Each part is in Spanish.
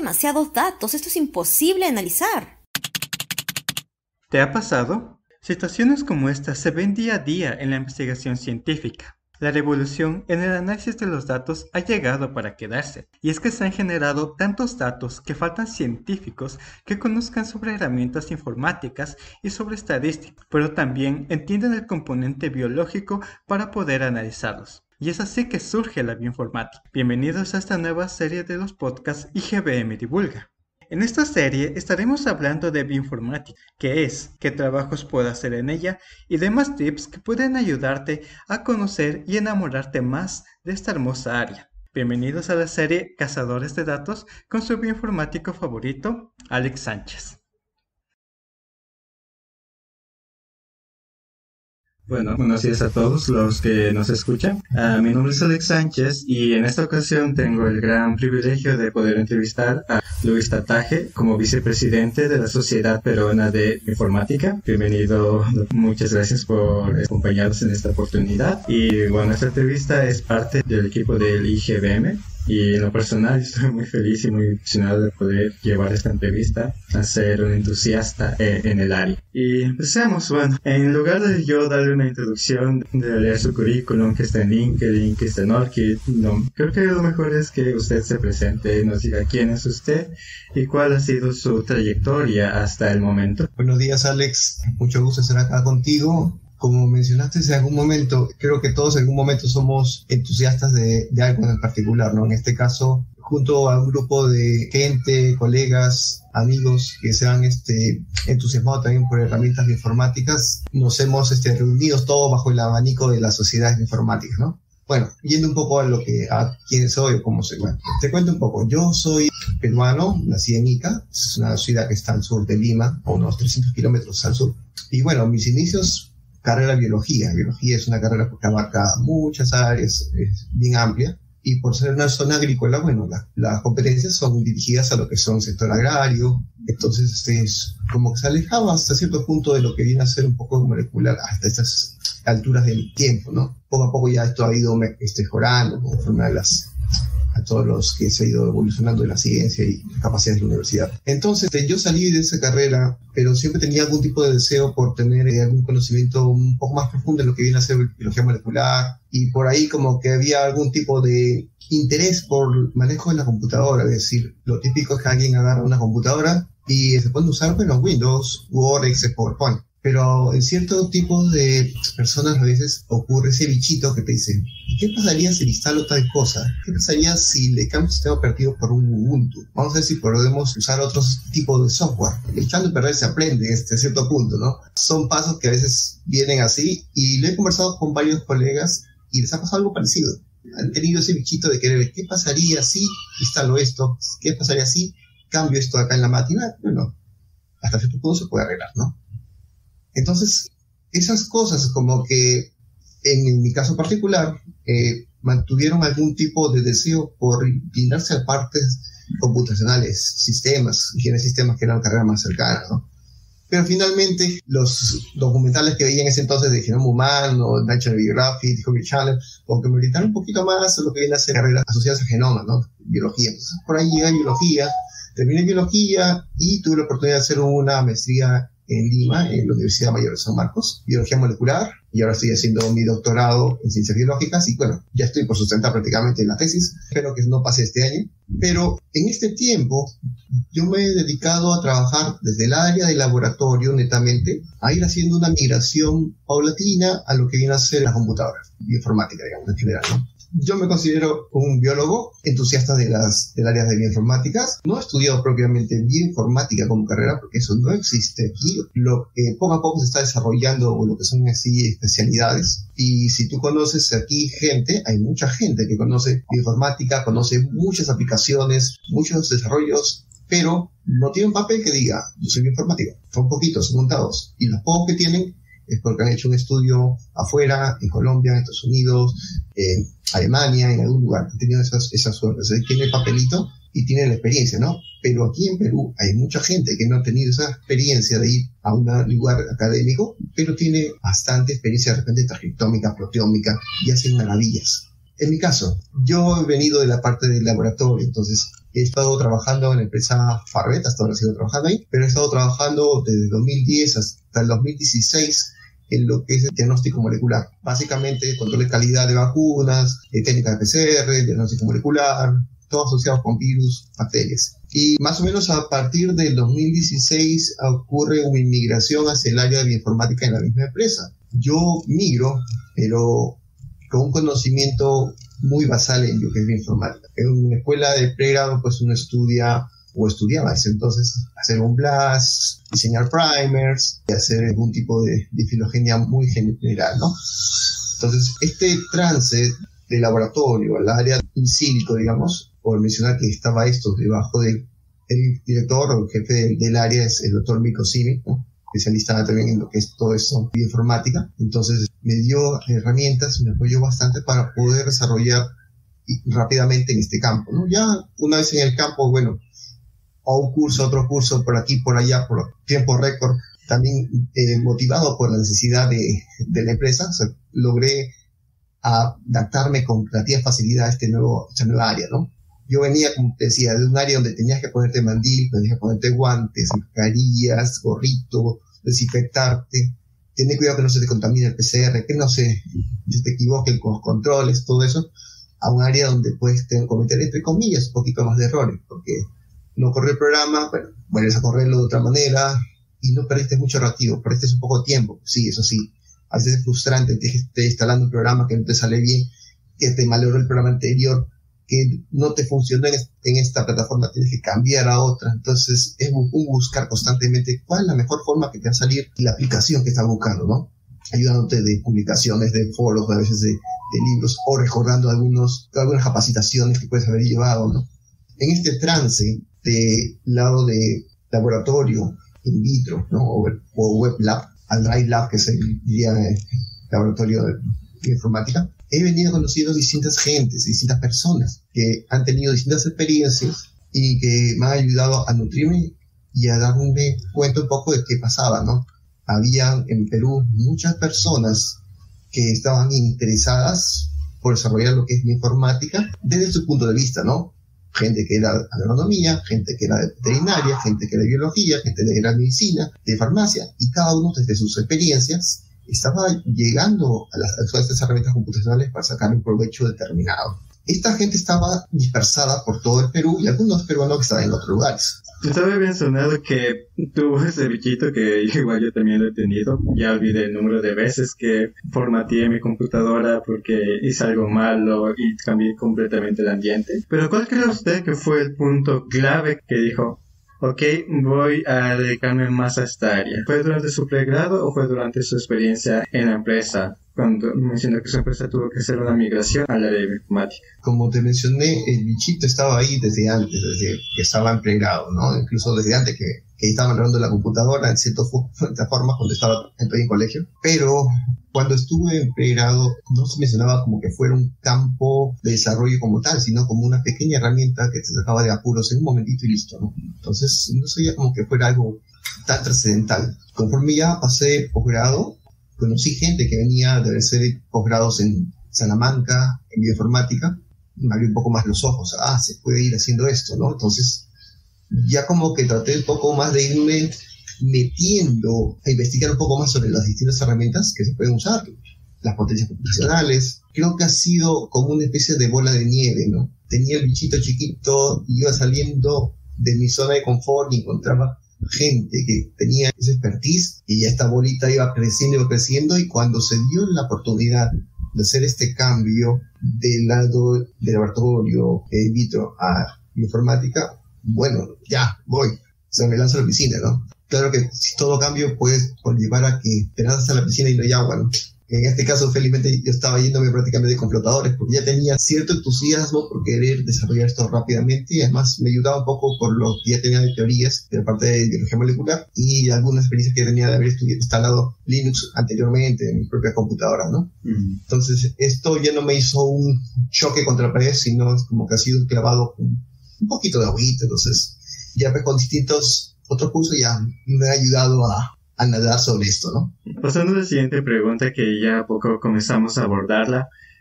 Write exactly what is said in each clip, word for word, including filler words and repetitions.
demasiados datos, esto es imposible de analizar. ¿Te ha pasado? Situaciones como esta se ven día a día en la investigación científica. La revolución en el análisis de los datos ha llegado para quedarse, y es que se han generado tantos datos que faltan científicos que conozcan sobre herramientas informáticas y sobre estadística, pero también entienden el componente biológico para poder analizarlos. Y es así que surge la bioinformática. Bienvenidos a esta nueva serie de los podcasts I G B M Divulga. En esta serie estaremos hablando de bioinformática, qué es, qué trabajos puedo hacer en ella y demás tips que pueden ayudarte a conocer y enamorarte más de esta hermosa área. Bienvenidos a la serie Cazadores de Datos con su bioinformático favorito, Alex Sánchez. Bueno, buenos días a todos los que nos escuchan. Uh, mi nombre es Alex Sánchez y en esta ocasión tengo el gran privilegio de poder entrevistar a Luis Tataje como vicepresidente de la Sociedad Peruana de Informática. Bienvenido, muchas gracias por acompañarnos en esta oportunidad. Y bueno, esta entrevista es parte del equipo del I G B M. Y en lo personal estoy muy feliz y muy emocionado de poder llevar esta entrevista a ser un entusiasta eh, en el área. Y empecemos, bueno, en lugar de yo darle una introducción, de leer su currículum que está en LinkedIn, que está en Orchid, no, creo que lo mejor es que usted se presente y nos diga quién es usted y cuál ha sido su trayectoria hasta el momento. Buenos días, Alex, mucho gusto estar acá contigo. Como mencionaste en algún momento, creo que todos en algún momento somos entusiastas de, de algo en particular, ¿no? En este caso, junto a un grupo de gente, colegas, amigos que se han este, entusiasmado también por herramientas informáticas, nos hemos este, reunido todos bajo el abanico de las sociedades informáticas, ¿no? Bueno, yendo un poco a lo que, a quién soy o cómo soy. Bueno, te cuento un poco. Yo soy peruano, nací en Ica, es una ciudad que está al sur de Lima, a unos trescientos kilómetros al sur. Y bueno, mis inicios... Carrera biología. Biología es una carrera que abarca muchas áreas, es bien amplia. Y por ser una zona agrícola, bueno, la, las competencias son dirigidas a lo que son sector agrario. Entonces, este es como que se alejaba hasta cierto punto de lo que viene a ser un poco molecular hasta estas alturas del tiempo, ¿no? Poco a poco ya esto ha ido este, mejorando conforme a las... a todos los que se ha ido evolucionando en la ciencia y las capacidades de la universidad. Entonces, yo salí de esa carrera, pero siempre tenía algún tipo de deseo por tener eh, algún conocimiento un poco más profundo en lo que viene a ser biología molecular, y por ahí como que había algún tipo de interés por el manejo de la computadora, es decir, lo típico es que alguien agarra una computadora y se pone a usar, bueno, Windows, Word, Excel, PowerPoint. Pero en cierto tipo de personas a veces ocurre ese bichito que te dice, ¿qué pasaría si le instalo tal cosa? ¿Qué pasaría si le cambio el sistema operativo por un Ubuntu? Vamos a ver si podemos usar otros tipos de software. Echando a perder se aprende hasta cierto punto, ¿no? Son pasos que a veces vienen así, y lo he conversado con varios colegas y les ha pasado algo parecido. Han tenido ese bichito de querer, ¿qué pasaría si instalo esto? ¿Qué pasaría si cambio esto acá en la máquina? Bueno, hasta cierto punto se puede arreglar, ¿no? Entonces, esas cosas como que, en mi caso particular, eh, mantuvieron algún tipo de deseo por inclinarse a partes computacionales, sistemas, ingeniería de sistemas, que era una carrera más cercana, ¿no? Pero finalmente, los documentales que veía en ese entonces de Genoma Humano, National Geographic, Discovery Channel, como que me orientaron un poquito más a lo que viene a ser carreras asociadas a genoma, ¿no? Biología. Entonces, por ahí llegué a biología, terminé biología y tuve la oportunidad de hacer una maestría en Lima, en la Universidad Mayor de San Marcos, biología molecular, y ahora estoy haciendo mi doctorado en ciencias biológicas, y bueno, ya estoy por sustentar prácticamente la tesis, espero que no pase este año, pero en este tiempo yo me he dedicado a trabajar desde el área de laboratorio netamente, a ir haciendo una migración paulatina a lo que viene a ser la computadora, bioinformática, digamos, en general, ¿no? Yo me considero un biólogo entusiasta de las del área de bioinformáticas. No he estudiado propiamente bioinformática como carrera porque eso no existe aquí. Lo que poco a poco se está desarrollando, o lo que son así especialidades. Y si tú conoces aquí gente, hay mucha gente que conoce bioinformática, conoce muchas aplicaciones, muchos desarrollos, pero no tiene un papel que diga, yo soy bioinformático. Son poquitos, son contados. Y los pocos que tienen es porque han hecho un estudio afuera, en Colombia, en Estados Unidos, en Alemania, en algún lugar. Han tenido esas, esas suertes. Él tiene el papelito y tiene la experiencia, ¿no? Pero aquí en Perú hay mucha gente que no ha tenido esa experiencia de ir a un lugar académico, pero tiene bastante experiencia de repente transcriptómica, proteómica, y hacen maravillas. En mi caso, yo he venido de la parte del laboratorio, entonces He estado trabajando en la empresa Farvet, hasta ahora sigo trabajando ahí, pero he estado trabajando desde dos mil diez hasta el dos mil dieciséis en lo que es el diagnóstico molecular. Básicamente, control de calidad de vacunas, eh, técnica de P C R, diagnóstico molecular, todo asociado con virus, bacterias. Y más o menos a partir del dos mil dieciséis ocurre una inmigración hacia el área de bioinformática en la misma empresa. Yo migro, pero con un conocimiento muy basal en lo que es bioinformática. En una escuela de pregrado, pues uno estudia o estudiaba ese entonces hacer un blast, diseñar primers, y hacer algún tipo de, de filogenia muy general, ¿no? Entonces, este trance de laboratorio al área in silico, digamos, por mencionar que estaba esto debajo del el director o el jefe del, del área, es el doctor Mikko Simi, ¿no? Especialista también en lo que es todo eso, bioinformática. Entonces, me dio herramientas, me apoyó bastante para poder desarrollar rápidamente en este campo, ¿no? Ya una vez en el campo, bueno, a un curso, otro curso, por aquí, por allá, por tiempo récord, también eh, motivado por la necesidad de, de la empresa, o sea, logré adaptarme con relativa facilidad a este nuevo, esta nueva área, ¿no? Yo venía, como te decía, de un área donde tenías que ponerte mandil, tenías que ponerte guantes, mascarillas, gorrito, desinfectarte, tener cuidado que no se te contamine el P C R, que no se, se te equivoque con los controles, todo eso, a un área donde puedes cometer, entre comillas, un poquito más de errores, porque no corrió el programa, bueno, vuelves a correrlo de otra manera y no perdiste mucho reactivo, perdiste un poco de tiempo, sí, eso sí. A veces es frustrante que estés instalando un programa que no te sale bien, que te malogró el programa anterior, que no te funcionó en, en esta plataforma, tienes que cambiar a otra. Entonces es un, un buscar constantemente cuál es la mejor forma que te va a salir la aplicación que estás buscando, ¿no? Ayudándote de publicaciones, de foros, a veces de, de libros, o recordando algunos, algunas capacitaciones que puedes haber llevado, ¿no? En este trance de lado de laboratorio in vitro, ¿no? O, o web lab, al Drive Lab, que se diría el laboratorio de informática, he venido conociendo distintas gentes, distintas personas que han tenido distintas experiencias y que me han ayudado a nutrirme y a darme cuenta un poco de qué pasaba, ¿no? Había en Perú muchas personas que estaban interesadas por desarrollar lo que es la informática desde su punto de vista, ¿no? Gente que era de agronomía, gente que era de veterinaria, gente que era de biología, gente que era de medicina, de farmacia, y cada uno desde sus experiencias estaba llegando a las, a estas herramientas computacionales para sacar un provecho determinado. Esta gente estaba dispersada por todo el Perú y algunos peruanos que estaban en otros lugares. Estaba bien sonado que tuvo ese bichito que igual yo también lo he tenido. Ya olvidé el número de veces que formateé mi computadora porque hice algo malo y cambié completamente el ambiente. Pero ¿cuál cree usted que fue el punto clave que dijo, ok, voy a dedicarme más a esta área? ¿Fue durante su pregrado o fue durante su experiencia en la empresa? Cuando mencionó que su empresa tuvo que hacer una migración al área de informática. Como te mencioné, el bichito estaba ahí desde antes, desde que estaba en pregrado, ¿no? Incluso desde antes que, que estaba agarrando la computadora en cierta forma cuando estaba en el colegio. Pero cuando estuve en pregrado no se mencionaba como que fuera un campo de desarrollo como tal, sino como una pequeña herramienta que te sacaba de apuros en un momentito y listo, ¿no? Entonces no sabía como que fuera algo tan trascendental. Conforme ya pasé posgrado, conocí gente que venía de hacer posgrados en Salamanca, en bioinformática, me abrió un poco más los ojos, ah, se puede ir haciendo esto, ¿no? Entonces, ya como que traté un poco más de irme metiendo a investigar un poco más sobre las distintas herramientas que se pueden usar, las potencias computacionales. Creo que ha sido como una especie de bola de nieve, ¿no? Tenía el bichito chiquito, iba saliendo de mi zona de confort y encontraba gente que tenía esa expertise y ya esta bolita iba creciendo, iba creciendo, y cuando se dio la oportunidad de hacer este cambio del lado del laboratorio in vitro a informática, bueno, ya, voy, se me lanzo a la piscina, ¿no? Claro que si todo cambio puede conllevar a que te lanzas a la piscina y no hay agua, ¿no? En este caso, felizmente, yo estaba yéndome prácticamente con flotadores, porque ya tenía cierto entusiasmo por querer desarrollar esto rápidamente, y además me ayudaba un poco por lo que ya tenía de teorías de la parte de biología molecular y algunas experiencias que tenía de haber estudiado, instalado Linux anteriormente en mi propia computadora, ¿no? Mm. Entonces, esto ya no me hizo un choque contra la pared, sino como que ha sido un clavado con un poquito de agüita. Entonces, ya con distintos otros cursos ya me ha ayudado a a nadar sobre esto, ¿no? Pasando a la siguiente pregunta, que ya a poco comenzamos a abordarla,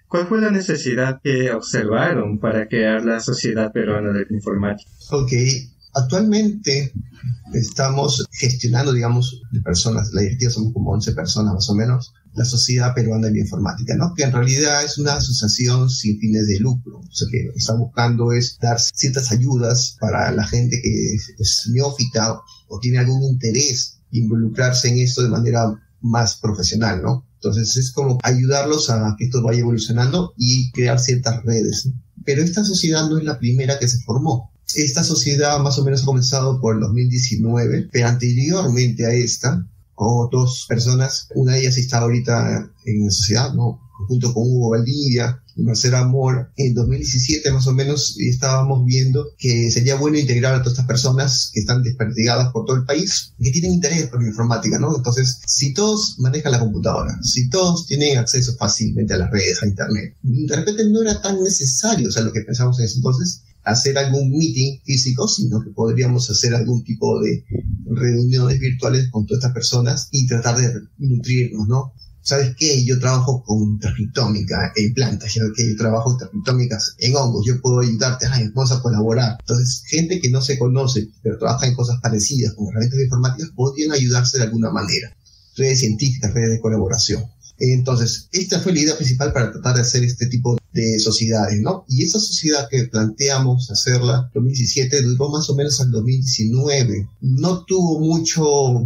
¿Cuál fue la necesidad que observaron para crear la Sociedad Peruana de Bioinformática? Ok, actualmente estamos gestionando, digamos, de personas, la directiva somos como once personas más o menos, la Sociedad Peruana de Bioinformática, ¿no? Que en realidad es una asociación sin fines de lucro. O sea, que lo que está buscando es dar ciertas ayudas para la gente que es, es neófita o tiene algún interés de involucrarse en esto de manera más profesional, ¿no? Entonces es como ayudarlos a que esto vaya evolucionando y crear ciertas redes. Pero esta sociedad no es la primera que se formó. Esta sociedad más o menos ha comenzado por el dos mil diecinueve, pero anteriormente a esta, con dos personas, una de ellas está ahorita en la sociedad, ¿no? Junto con Hugo Valdivia y Marcela Amor, en dos mil diecisiete más o menos estábamos viendo que sería bueno integrar a todas estas personas que están desperdigadas por todo el país y que tienen interés por la informática, ¿no? Entonces, si todos manejan la computadora, si todos tienen acceso fácilmente a las redes, a internet, de repente no era tan necesario, o sea, lo que pensamos en ese entonces, hacer algún meeting físico, sino que podríamos hacer algún tipo de reuniones virtuales con todas estas personas y tratar de nutrirnos, ¿no? ¿Sabes qué? Yo trabajo con transcriptómica en plantas, ¿sabes qué? Yo trabajo con transcriptómicas en hongos, yo puedo ayudarte, ay, vamos a colaborar. Entonces, gente que no se conoce, pero trabaja en cosas parecidas, como herramientas informáticas, podrían ayudarse de alguna manera. Redes científicas, redes de colaboración. Entonces, esta fue la idea principal para tratar de hacer este tipo de sociedades, ¿no? Y esa sociedad que planteamos hacerla en dos mil diecisiete duró más o menos al dos mil diecinueve. No tuvo mucho...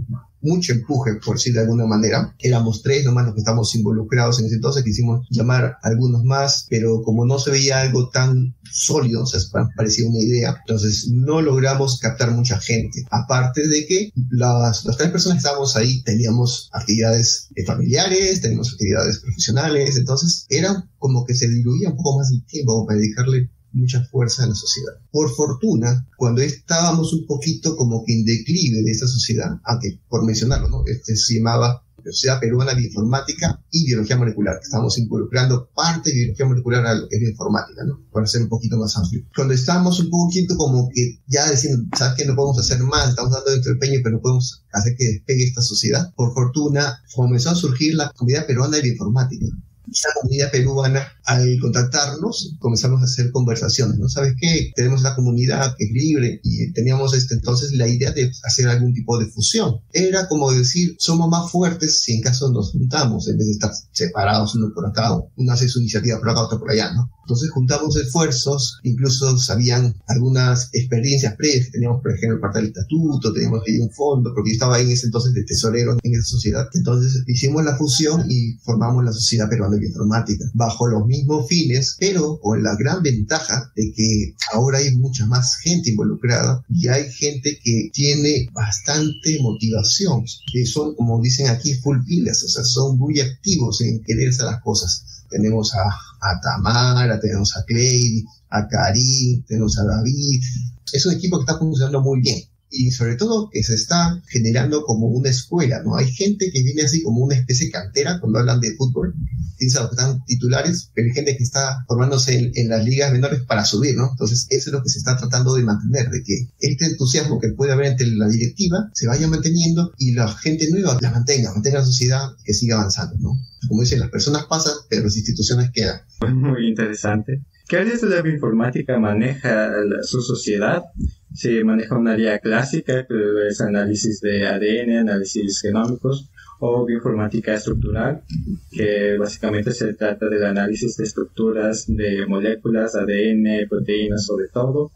mucho empuje, por decir de alguna manera. Éramos tres nomás los que estamos involucrados en ese entonces, quisimos llamar a algunos más, pero como no se veía algo tan sólido, o sea, parecía una idea, entonces no logramos captar mucha gente. Aparte de que las, las tres personas que estábamos ahí teníamos actividades familiares, teníamos actividades profesionales, entonces era como que se diluía un poco más el tiempo para dedicarle mucha fuerza en la sociedad. Por fortuna, cuando estábamos un poquito como que en declive de esta sociedad, aunque por mencionarlo, ¿no? Este se llamaba Sociedad Peruana de Bioinformática y Biología Molecular, que estamos involucrando parte de biología molecular a lo que es bioinformática, ¿no? Para ser un poquito más amplio. Cuando estábamos un poquito como que ya diciendo, ¿sabes qué? No podemos hacer más, estamos dando nuestro empeño, pero no podemos hacer que despegue esta sociedad. Por fortuna, comenzó a surgir la Comunidad Peruana de Bioinformática. Esa comunidad peruana, al contactarnos, comenzamos a hacer conversaciones, ¿no? ¿Sabes qué? Tenemos una comunidad que es libre y teníamos este, entonces la idea de hacer algún tipo de fusión. Era como decir, somos más fuertes si en caso nos juntamos, en vez de estar separados uno por acá, uno hace su iniciativa por acá, otro por allá, ¿no? Entonces juntamos esfuerzos, incluso sabían algunas experiencias previas que teníamos, por ejemplo, parte del estatuto, teníamos que ir a un fondo, porque yo estaba ahí en ese entonces de tesorero en esa sociedad. Entonces hicimos la fusión y formamos la Sociedad Peruana de Bioinformática, bajo los mismos fines, pero con la gran ventaja de que ahora hay mucha más gente involucrada y hay gente que tiene bastante motivación, que son, como dicen aquí, full pilas, o sea, son muy activos en querer hacer las cosas. Tenemos a, a Tamara, tenemos a Clay, a Karim, tenemos a David. Es un equipo que está funcionando muy bien. Y sobre todo que se está generando como una escuela, ¿no? Hay gente que viene así como una especie de cantera cuando hablan de fútbol. Piensa que están titulares, pero hay gente que está formándose en, en las ligas menores para subir, ¿no? Entonces eso es lo que se está tratando de mantener, de que este entusiasmo que puede haber entre la directiva se vaya manteniendo y la gente nueva la mantenga, mantenga la sociedad que siga avanzando, ¿no? Como dicen, las personas pasan, pero las instituciones quedan. Muy interesante. ¿Qué áreas de la bioinformática maneja la, su sociedad? Se maneja un área clásica, que es análisis de A D N, análisis genómicos, o bioinformática estructural, que básicamente se trata del análisis de estructuras de moléculas, A D N, proteínas sobre todo,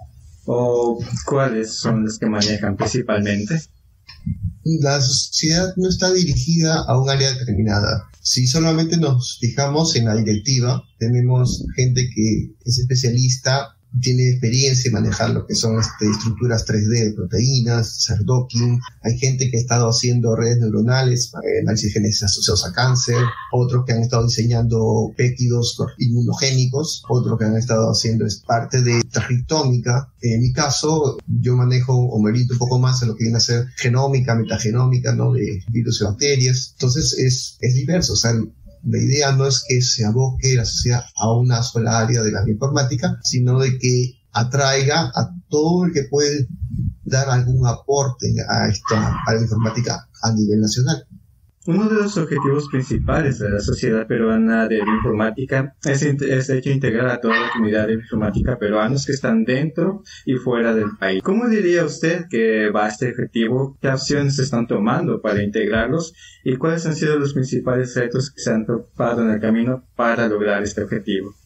o cuáles son las que manejan principalmente. La sociedad no está dirigida a un área determinada. Si solamente nos fijamos en la directiva, tenemos gente que es especialista, tiene experiencia en manejar lo que son este, estructuras tres D de proteínas, hacer docking. Hay gente que ha estado haciendo redes neuronales, eh, análisis de genes asociados a cáncer, otros que han estado diseñando péptidos inmunogénicos, otros que han estado haciendo es parte de transcriptómica. En mi caso, yo manejo o me oriento un poco más a lo que viene a ser genómica, metagenómica, ¿no? De virus y bacterias. Entonces es, es diverso, o sea, la idea no es que se aboque la sociedad a una sola área de la bioinformática, sino de que atraiga a todo el que puede dar algún aporte a esta a la informática a nivel nacional. Uno de los objetivos principales de la Sociedad Peruana de Bioinformática es, es de hecho integrar a toda la comunidad de bioinformática peruanos que están dentro y fuera del país. ¿Cómo diría usted que va este objetivo? ¿Qué acciones se están tomando para integrarlos? ¿Y cuáles han sido los principales retos que se han topado en el camino para lograr este objetivo?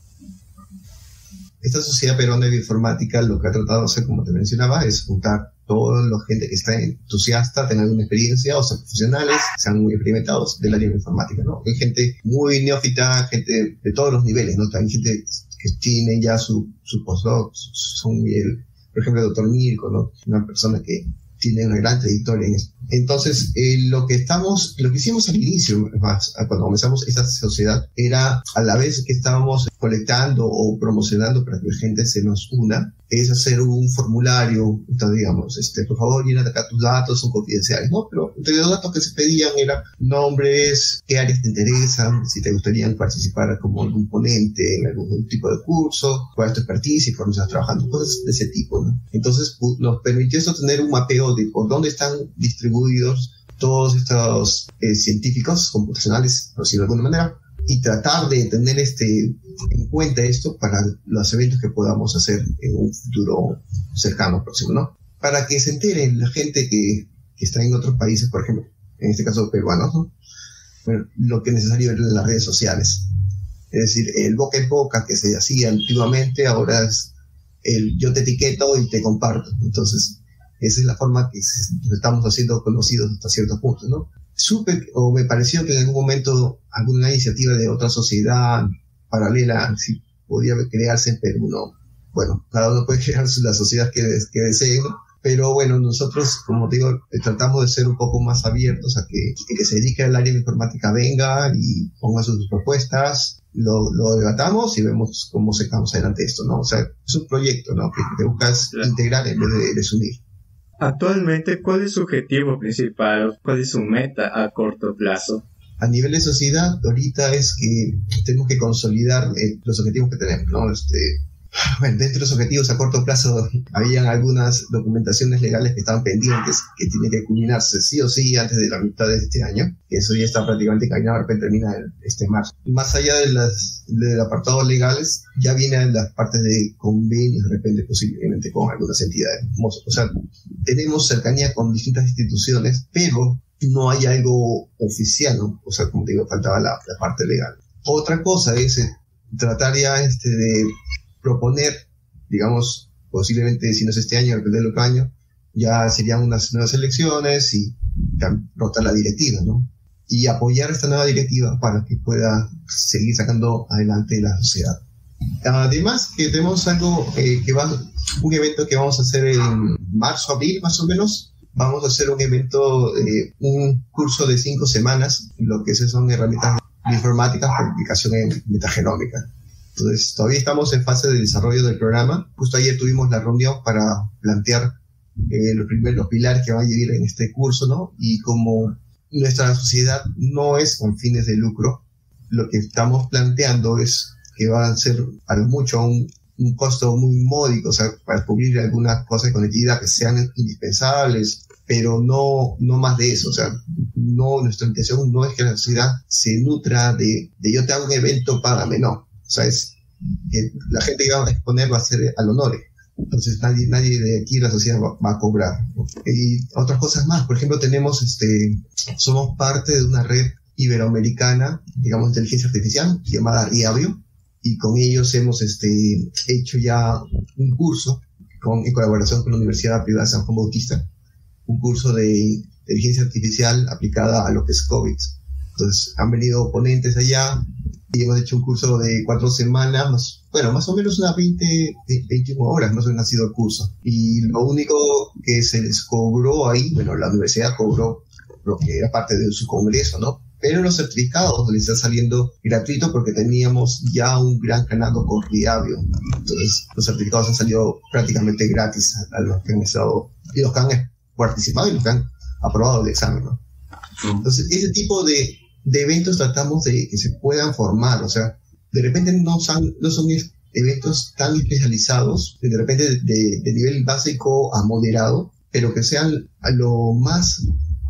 Esta Sociedad Peruana de Bioinformática lo que ha tratado de hacer, como te mencionaba, es juntar toda la gente que está entusiasta, tenga alguna experiencia, o sea, profesionales, sean muy experimentados del área de informática, ¿no? Hay gente muy neófita, gente de todos los niveles, ¿no? También gente que tiene ya su, su postdoc, son, el, por ejemplo, el doctor Mirko, ¿no? Una persona que tiene una gran trayectoria en esto. Entonces, eh, lo que estamos, lo que hicimos al inicio, más, cuando comenzamos esta sociedad, era a la vez que estábamos colectando o promocionando para que la gente se nos una, es hacer un formulario, entonces, digamos, este, por favor, llena acá tus datos, son confidenciales, ¿no? Pero entre los datos que se pedían eran nombres, qué áreas te interesan, si te gustaría participar como algún ponente en algún tipo de curso, cuál es tu expertise, por dónde estás trabajando, cosas de ese tipo, ¿no? Entonces, nos permitió eso tener un mapeo de por dónde están distribuidos todos estos eh, científicos computacionales, por decirlo de alguna manera, y tratar de tener este en cuenta esto para los eventos que podamos hacer en un futuro cercano, próximo, ¿no? Para que se enteren la gente que, que está en otros países, por ejemplo, en este caso peruanos, ¿no? Bueno, lo que es necesario ver en las redes sociales. Es decir, el boca en boca que se hacía antiguamente, ahora es el yo te etiqueto y te comparto. Entonces, esa es la forma que nos estamos haciendo conocidos hasta cierto punto, ¿no? Supe, o me pareció que en algún momento alguna iniciativa de otra sociedad paralela sí podía crearse en Perú, ¿no? Bueno, cada uno puede crear la sociedad que, que desee, ¿no? Pero bueno, nosotros, como te digo, tratamos de ser un poco más abiertos a que el que se dedique al área de informática venga y ponga sus propuestas, lo, lo debatamos y vemos cómo sacamos adelante esto, ¿no? O sea, es un proyecto, ¿no? Que te buscas integrar en vez de desunir. Actualmente, ¿cuál es su objetivo principal? ¿Cuál es su meta a corto plazo? A nivel de sociedad, ahorita es que tenemos que consolidar eh, los objetivos que tenemos, ¿no? Este, bueno, dentro de los objetivos a corto plazo, habían algunas documentaciones legales que estaban pendientes, que tienen que culminarse sí o sí antes de la mitad de este año, que eso ya está prácticamente caminado, de repente termina este marzo. Más allá de las del apartado legales, ya vienen las partes de convenios, de repente posiblemente con algunas entidades. O sea, tenemos cercanía con distintas instituciones, pero no hay algo oficial, ¿no? O sea, como te digo, faltaba la, la parte legal. Otra cosa es eh, tratar ya este de proponer, digamos, posiblemente si no es este año, depende del otro año, ya serían unas nuevas elecciones y rotar la directiva, ¿no? Y apoyar esta nueva directiva para que pueda seguir sacando adelante la sociedad. Además, que tenemos algo eh, que va, un evento que vamos a hacer en marzo, abril, más o menos. Vamos a hacer un evento, eh, un curso de cinco semanas, lo que son herramientas informáticas para aplicación en metagenómica. Entonces, todavía estamos en fase de desarrollo del programa. Justo ayer tuvimos la reunión para plantear eh, los primeros los pilares que van a vivir en este curso, ¿no? Y como nuestra sociedad no es con fines de lucro, lo que estamos planteando es que va a ser a lo mucho un, un costo muy módico, o sea, para cubrir algunas cosas de conectividad que sean indispensables, pero no, no más de eso. O sea, no, nuestra intención no es que la sociedad se nutra de, de yo te hago un evento, págame, no. O sea, es que la gente que va a exponer va a ser al honor. Entonces nadie, nadie de aquí la sociedad va, va a cobrar, ¿no? Y otras cosas más. Por ejemplo, tenemos, este, somos parte de una red iberoamericana, digamos, de inteligencia artificial, llamada Riabio, y con ellos hemos, este, hecho ya un curso con, en colaboración con la Universidad Privada de San Juan Bautista, un curso de inteligencia artificial aplicada a lo que es COVID. Entonces, han venido ponentes allá y hemos hecho un curso de cuatro semanas, más, bueno, más o menos unas veinte, veintiuna horas, no sé, ha sido el curso. Y lo único que se les cobró ahí, bueno, la universidad cobró lo que era parte de su congreso, ¿no? Pero los certificados les están saliendo gratuitos porque teníamos ya un gran ganado con Riabio. Entonces, los certificados han salido prácticamente gratis a, a los que han estado, y los que han participado y los que han aprobado el examen, ¿no? Entonces, ese tipo de de eventos tratamos de que se puedan formar, o sea, de repente no son, no son eventos tan especializados, de repente de, de nivel básico a moderado, pero que sean a lo más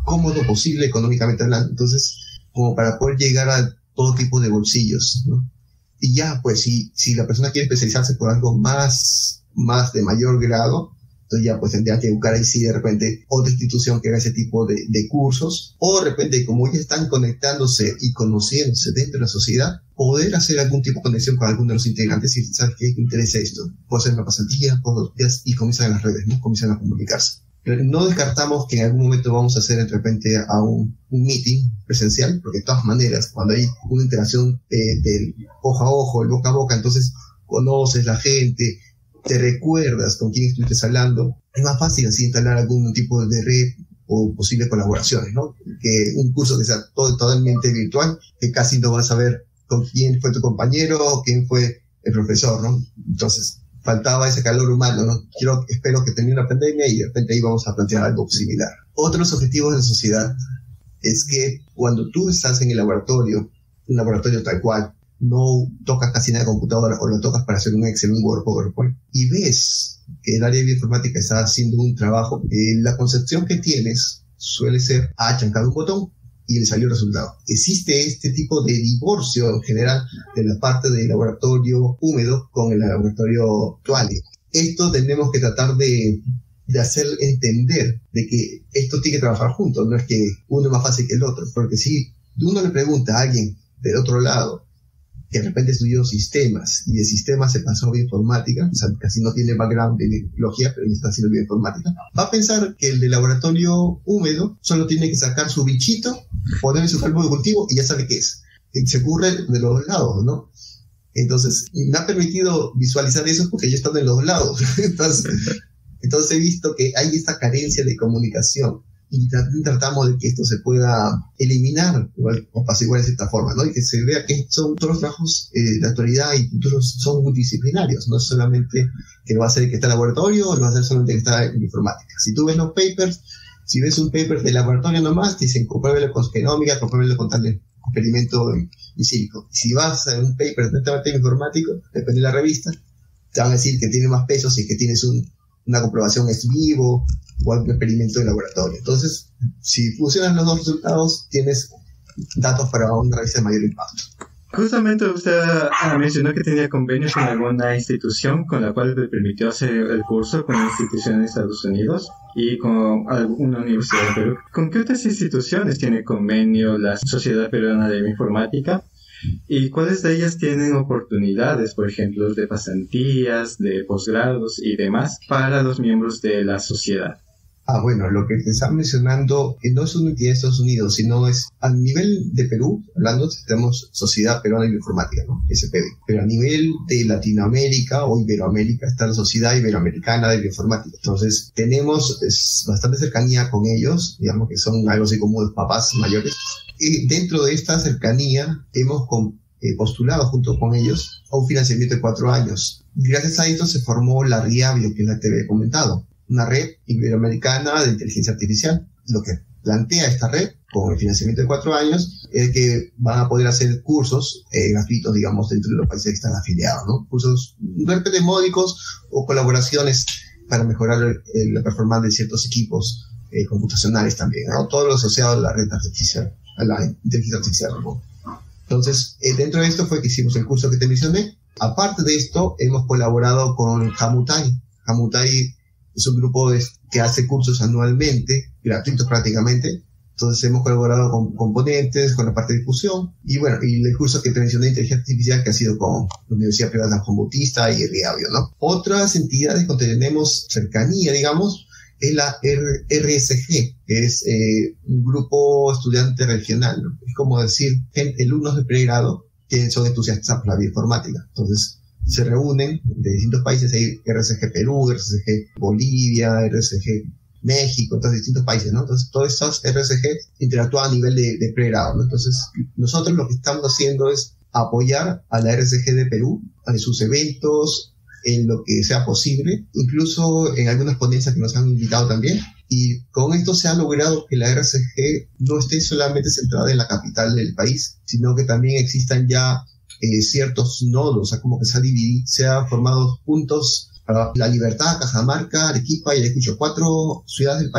cómodo posible económicamente hablando. Entonces, como para poder llegar a todo tipo de bolsillos, ¿no? Y ya, pues, si, si la persona quiere especializarse por algo más, más de mayor grado, entonces ya pues tendrían que buscar ahí sí de repente otra institución que haga ese tipo de, de cursos, o de repente como ya están conectándose y conociéndose dentro de la sociedad, poder hacer algún tipo de conexión con alguno de los integrantes y ¿sabes qué? ¿Qué interesa esto? Puedo hacer una pasantía, puedo, y comienzan en las redes, ¿no? Comienzan a comunicarse. Pero no descartamos que en algún momento vamos a hacer de repente a un, un meeting presencial, porque de todas maneras, cuando hay una interacción eh, del ojo a ojo, el boca a boca, entonces conoces la gente, te recuerdas con quién estuviste hablando, es más fácil así instalar algún tipo de red o posibles colaboraciones, ¿no? Que un curso que sea todo, totalmente virtual, que casi no vas a ver con quién fue tu compañero o quién fue el profesor, ¿no? Entonces, faltaba ese calor humano, ¿no? Quiero, espero que termine la pandemia y de repente ahí vamos a plantear algo similar. Otros objetivos de la sociedad es que cuando tú estás en el laboratorio, un laboratorio tal cual, no tocas casi nada de computadora o lo tocas para hacer un Excel, un Word, PowerPoint, y ves que el área de bioinformática está haciendo un trabajo, eh, la concepción que tienes suele ser, ah, chancar un botón y le salió el resultado. Existe este tipo de divorcio en general de la parte del laboratorio húmedo con el laboratorio actual. Esto tenemos que tratar de, de hacer entender de que esto tiene que trabajar juntos, no es que uno es más fácil que el otro, porque si uno le pregunta a alguien del otro lado que de repente estudió sistemas y de sistemas se pasó a bioinformática, o sea, casi no tiene background de biología, pero ya está haciendo bioinformática, va a pensar que el de laboratorio húmedo solo tiene que sacar su bichito, ponerle su campo de cultivo y ya sabe qué es. Y se ocurre de los dos lados, ¿no? Entonces, me ha permitido visualizar eso porque yo he estado en los dos lados. entonces, entonces he visto que hay esta carencia de comunicación y tratamos de que esto se pueda eliminar o apaciguar de cierta forma, ¿no? Y que se vea que son todos los trabajos eh, de actualidad y futuros son multidisciplinarios, no es solamente que lo va a hacer el que está en laboratorio o lo va a hacer solamente el que está en informática. Si tú ves los papers, si ves un paper de laboratorio nomás, te dicen compruébelo con genómica, compruébelo con tal experimento in silico. Si vas a un paper netamente informático, depende de la revista, te van a decir que tiene más peso si es que tienes un, una comprobación ex vivo o algún experimento de laboratorio. Entonces, si funcionan los dos resultados, tienes datos para una revista de mayor impacto. Justamente usted mencionó que tenía convenios con alguna institución con la cual le permitió hacer el curso con una institución en Estados Unidos y con alguna universidad de Perú. ¿Con qué otras instituciones tiene convenio la Sociedad Peruana de Bioinformática? ¿Y cuáles de ellas tienen oportunidades, por ejemplo, de pasantías, de posgrados y demás para los miembros de la sociedad? Ah, bueno, lo que te están mencionando eh, no es una entidad de Estados Unidos, sino es a nivel de Perú, hablando, tenemos Sociedad Peruana de Bioinformática, ¿no? S P B. Pero a nivel de Latinoamérica o Iberoamérica está la Sociedad Iberoamericana de Bioinformática. Entonces, tenemos es, bastante cercanía con ellos, digamos que son algo así como los papás mayores. Y dentro de esta cercanía hemos con, eh, postulado junto con ellos a un financiamiento de cuatro años. Gracias a esto se formó la RIABIO, que es la que te había comentado, una red iberoamericana de inteligencia artificial. Lo que plantea esta red, con el financiamiento de cuatro años, es que van a poder hacer cursos eh, gratuitos, digamos, dentro de los países que están afiliados, ¿no? Cursos de repente módicos o colaboraciones para mejorar el, la performance de ciertos equipos eh, computacionales también, ¿no? Todo lo asociado a la red artificial, a la inteligencia artificial, ¿no? Entonces, eh, dentro de esto fue que hicimos el curso que te mencioné. Aparte de esto, hemos colaborado con Hamutai. Hamutai es un grupo de, que hace cursos anualmente, gratuitos prácticamente. Entonces hemos colaborado con componentes, con la parte de difusión. Y bueno, y el curso que te mencioné de inteligencia artificial que ha sido con la Universidad Privada de San Juan Bautista y RIABIO, ¿no? Otras entidades con que tenemos cercanía, digamos, es la R S G, que es eh, un grupo estudiante regional, ¿no? Es como decir, gente, alumnos de pregrado que son entusiastas por la bioinformática. Entonces, se reúnen de distintos países, hay R S G Perú, R S G Bolivia, R S G México, entonces distintos países, ¿no? Entonces, todos esos R S G interactúan a nivel de, de pregrado, ¿no? Entonces, nosotros lo que estamos haciendo es apoyar a la R S G de Perú, en sus eventos, en lo que sea posible, incluso en algunas ponencias que nos han invitado también, y con esto se ha logrado que la R S G no esté solamente centrada en la capital del país, sino que también existan ya eh, ciertos nodos, o sea, como que se ha dividido, se ha formado puntos para La Libertad, Cajamarca, Arequipa y Ayacucho, cuatro ciudades del país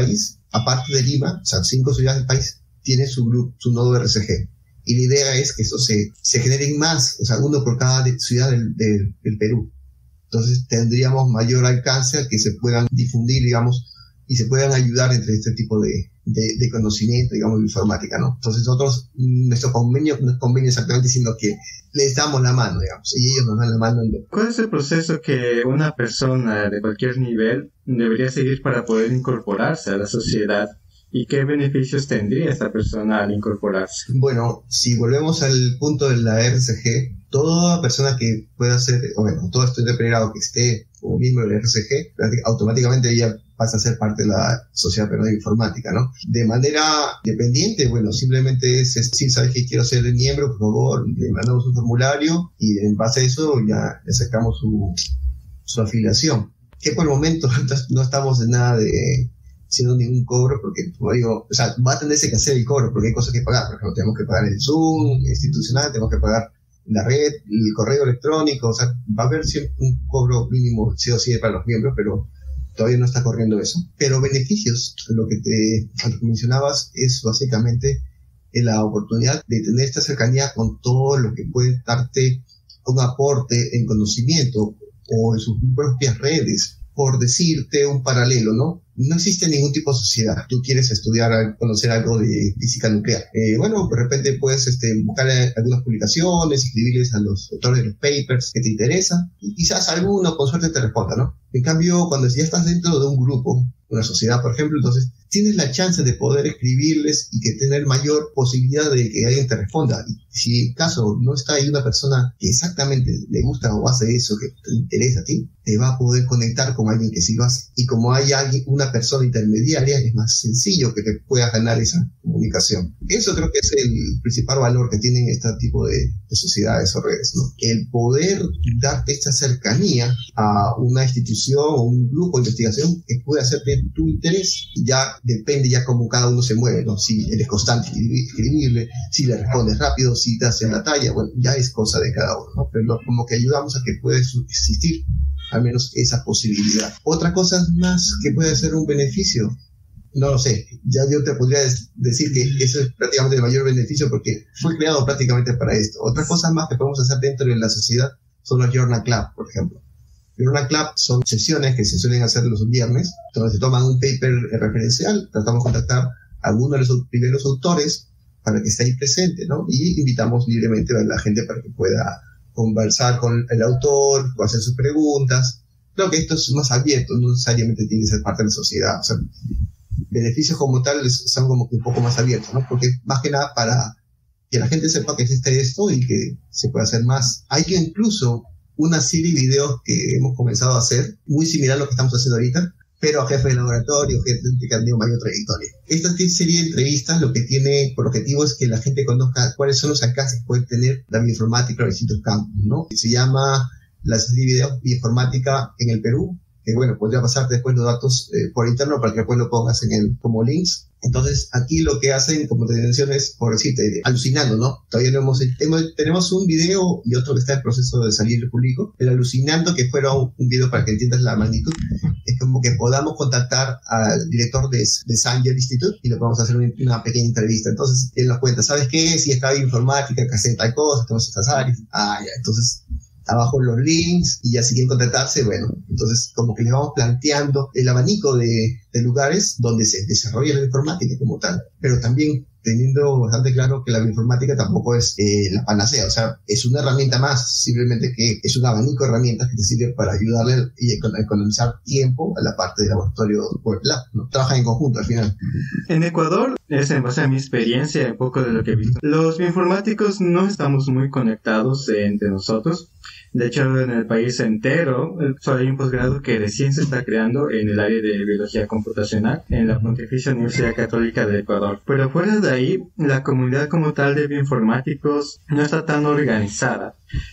aparte de Lima, o sea, cinco ciudades del país tienen su grupo, su nodo R C G. Y la idea es que eso se, se generen más, o sea, uno por cada de, ciudad del, del, del Perú. Entonces tendríamos mayor alcance a que se puedan difundir, digamos, y se puedan ayudar entre este tipo de, de, de conocimiento, digamos, de informática, ¿no? Entonces nosotros, nuestro convenio no es convenio exactamente, sino que les damos la mano, digamos, y ellos nos dan la mano. En lo... ¿Cuál es el proceso que una persona de cualquier nivel debería seguir para poder incorporarse a la sociedad? ¿Y qué beneficios tendría esta persona al incorporarse? Bueno, si volvemos al punto de la R C G, toda persona que pueda ser, o bueno, todo estudiante de pregrado que esté como miembro de la R C G, automáticamente ella pasa a ser parte de la Sociedad Peruana de Informática, ¿no? De manera dependiente, bueno, simplemente es decir, ¿sabes qué? Quiero ser miembro, por favor, le mandamos un formulario y en base a eso ya le sacamos su, su afiliación. Que por el momento no estamos en nada de... haciendo ningún cobro, porque, como digo, o sea, va a tenerse que hacer el cobro, porque hay cosas que pagar. Por ejemplo, tenemos que pagar el Zoom institucional, tenemos que pagar la red, el correo electrónico, o sea, va a haber siempre un cobro mínimo, sí o sí, para los miembros, pero todavía no está corriendo eso. Pero beneficios, lo que te lo que mencionabas, es básicamente la oportunidad de tener esta cercanía con todo lo que puede darte un aporte en conocimiento o en sus propias redes. Por decirte un paralelo, ¿no? No existe ningún tipo de sociedad. Tú quieres estudiar, conocer algo de física nuclear. Eh, bueno, de repente puedes este, buscar algunas publicaciones, escribirles a los autores de los papers que te interesan, y quizás alguno con suerte te responda, ¿no? En cambio, cuando ya estás dentro de un grupo, una sociedad, por ejemplo, entonces tienes la chance de poder escribirles y que tener mayor posibilidad de que alguien te responda. Y si en caso no está ahí una persona que exactamente le gusta o hace eso que te interesa a ti, te va a poder conectar con alguien que sí lo hace. Y como hay alguien, una persona intermediaria, es más sencillo que te puedas ganar esa comunicación. Eso creo que es el principal valor que tienen este tipo de, de sociedades o redes, ¿no? El poder darte esta cercanía a una institución o un grupo de investigación que puede hacer de tu interés. Ya depende ya cómo cada uno se mueve, ¿no? Si eres constante escribirle, si le respondes rápido, si te hacen la talla, bueno, ya es cosa de cada uno, ¿no? Pero como que ayudamos a que pueda existir al menos esa posibilidad. Otra cosa más que puede ser un beneficio, no lo sé, ya yo te podría decir que eso es prácticamente el mayor beneficio porque fue creado prácticamente para esto. Otra cosa más que podemos hacer dentro de la sociedad son los Journal Club, por ejemplo. Journal Club son sesiones que se suelen hacer los viernes, donde se toman un paper referencial, tratamos de contactar a alguno de los primeros autores para que esté ahí presente, ¿no? Y invitamos libremente a la gente para que pueda conversar con el autor, o hacer sus preguntas. Creo que esto es más abierto, no necesariamente tiene que ser parte de la sociedad. O sea, beneficios como tal son como que un poco más abiertos, ¿no? Porque más que nada para que la gente sepa que existe esto y que se puede hacer más. Hay que incluso una serie de videos que hemos comenzado a hacer, muy similar a lo que estamos haciendo ahorita, pero a jefe de laboratorio, gente que ha tenido mayor trayectoria. Esta serie de entrevistas lo que tiene por objetivo es que la gente conozca cuáles son los alcances que puede tener la bioinformática en los distintos campos, ¿no? Se llama la serie de videos Bioinformática en el Perú, que bueno, podría pasarte después los datos eh, por interno para que después lo pongas en el, como links. Entonces, aquí lo que hacen, como te mencioné, es, por decirte, alucinando, ¿no? Todavía no hemos, hemos, tenemos un video y otro que está en proceso de salir al público, pero alucinando que fuera un, un video para que entiendas la magnitud, es como que podamos contactar al director de, de Sanger Institute y le podemos hacer una, una pequeña entrevista. Entonces, él nos cuenta, ¿sabes qué? Si está informática, que hacen tal cosa, tenemos estas áreas. Ah, ya, entonces... abajo los links y ya si quieren contactarse, bueno, entonces como que les vamos planteando el abanico de, de lugares donde se desarrolla la informática como tal, pero también teniendo bastante claro que la bioinformática tampoco es eh, la panacea, o sea, es una herramienta más, simplemente que es un abanico de herramientas que te sirve para ayudarle y economizar tiempo a la parte de laboratorio web lab, ¿no? Trabajan en conjunto al final. En Ecuador, es en base a mi experiencia, un poco de lo que he visto, los bioinformáticos no estamos muy conectados eh, entre nosotros. De hecho, en el país entero, solo hay un posgrado que recién se está creando en el área de biología computacional en la Pontificia Universidad Católica de Ecuador. Pero fuera de ahí, la comunidad como tal de bioinformáticos no está tan organizada.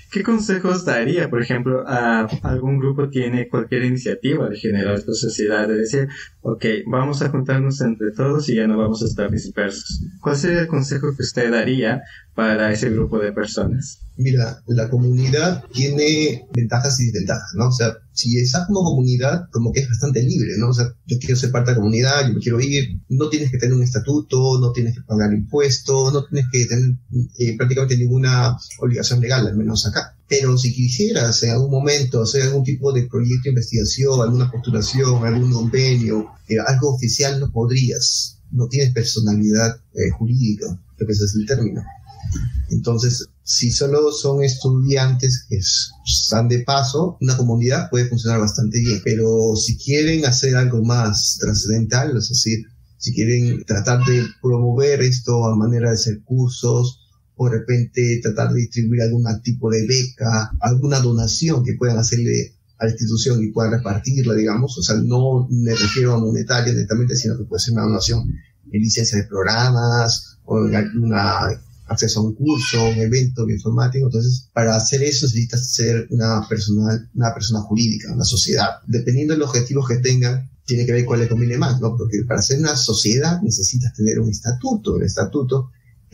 ¿Qué consejos daría, por ejemplo, a algún grupo tiene cualquier iniciativa de generar esta sociedad, de decir, ok, vamos a juntarnos entre todos y ya no vamos a estar dispersos? ¿Cuál sería el consejo que usted daría para ese grupo de personas? Mira, la comunidad tiene ventajas y desventajas, ¿no? O sea, si estás como comunidad, como que es bastante libre, ¿no? O sea, yo quiero ser parte de la comunidad, yo me quiero ir, no tienes que tener un estatuto, no tienes que pagar impuestos, no tienes que tener eh, prácticamente ninguna obligación legal, al menos acá. Pero si quisieras en algún momento hacer algún tipo de proyecto de investigación, alguna postulación, algún convenio, eh, algo oficial, no podrías, no tienes personalidad eh, jurídica, creo que ese es el término. Entonces, si solo son estudiantes que están de paso, una comunidad puede funcionar bastante bien. Pero si quieren hacer algo más trascendental, es decir, si quieren tratar de promover esto a manera de hacer cursos, o de repente tratar de distribuir algún tipo de beca, alguna donación que puedan hacerle a la institución y puedan repartirla, digamos, o sea, no me refiero a monetaria netamente, sino que puede ser una donación en licencia de programas, o en alguna acceso a un curso, un evento informático. Entonces, para hacer eso necesitas ser una persona, una persona jurídica, una sociedad. Dependiendo de los objetivos que tengan, tiene que ver cuál le conviene más, ¿no? Porque para ser una sociedad necesitas tener un estatuto. El estatuto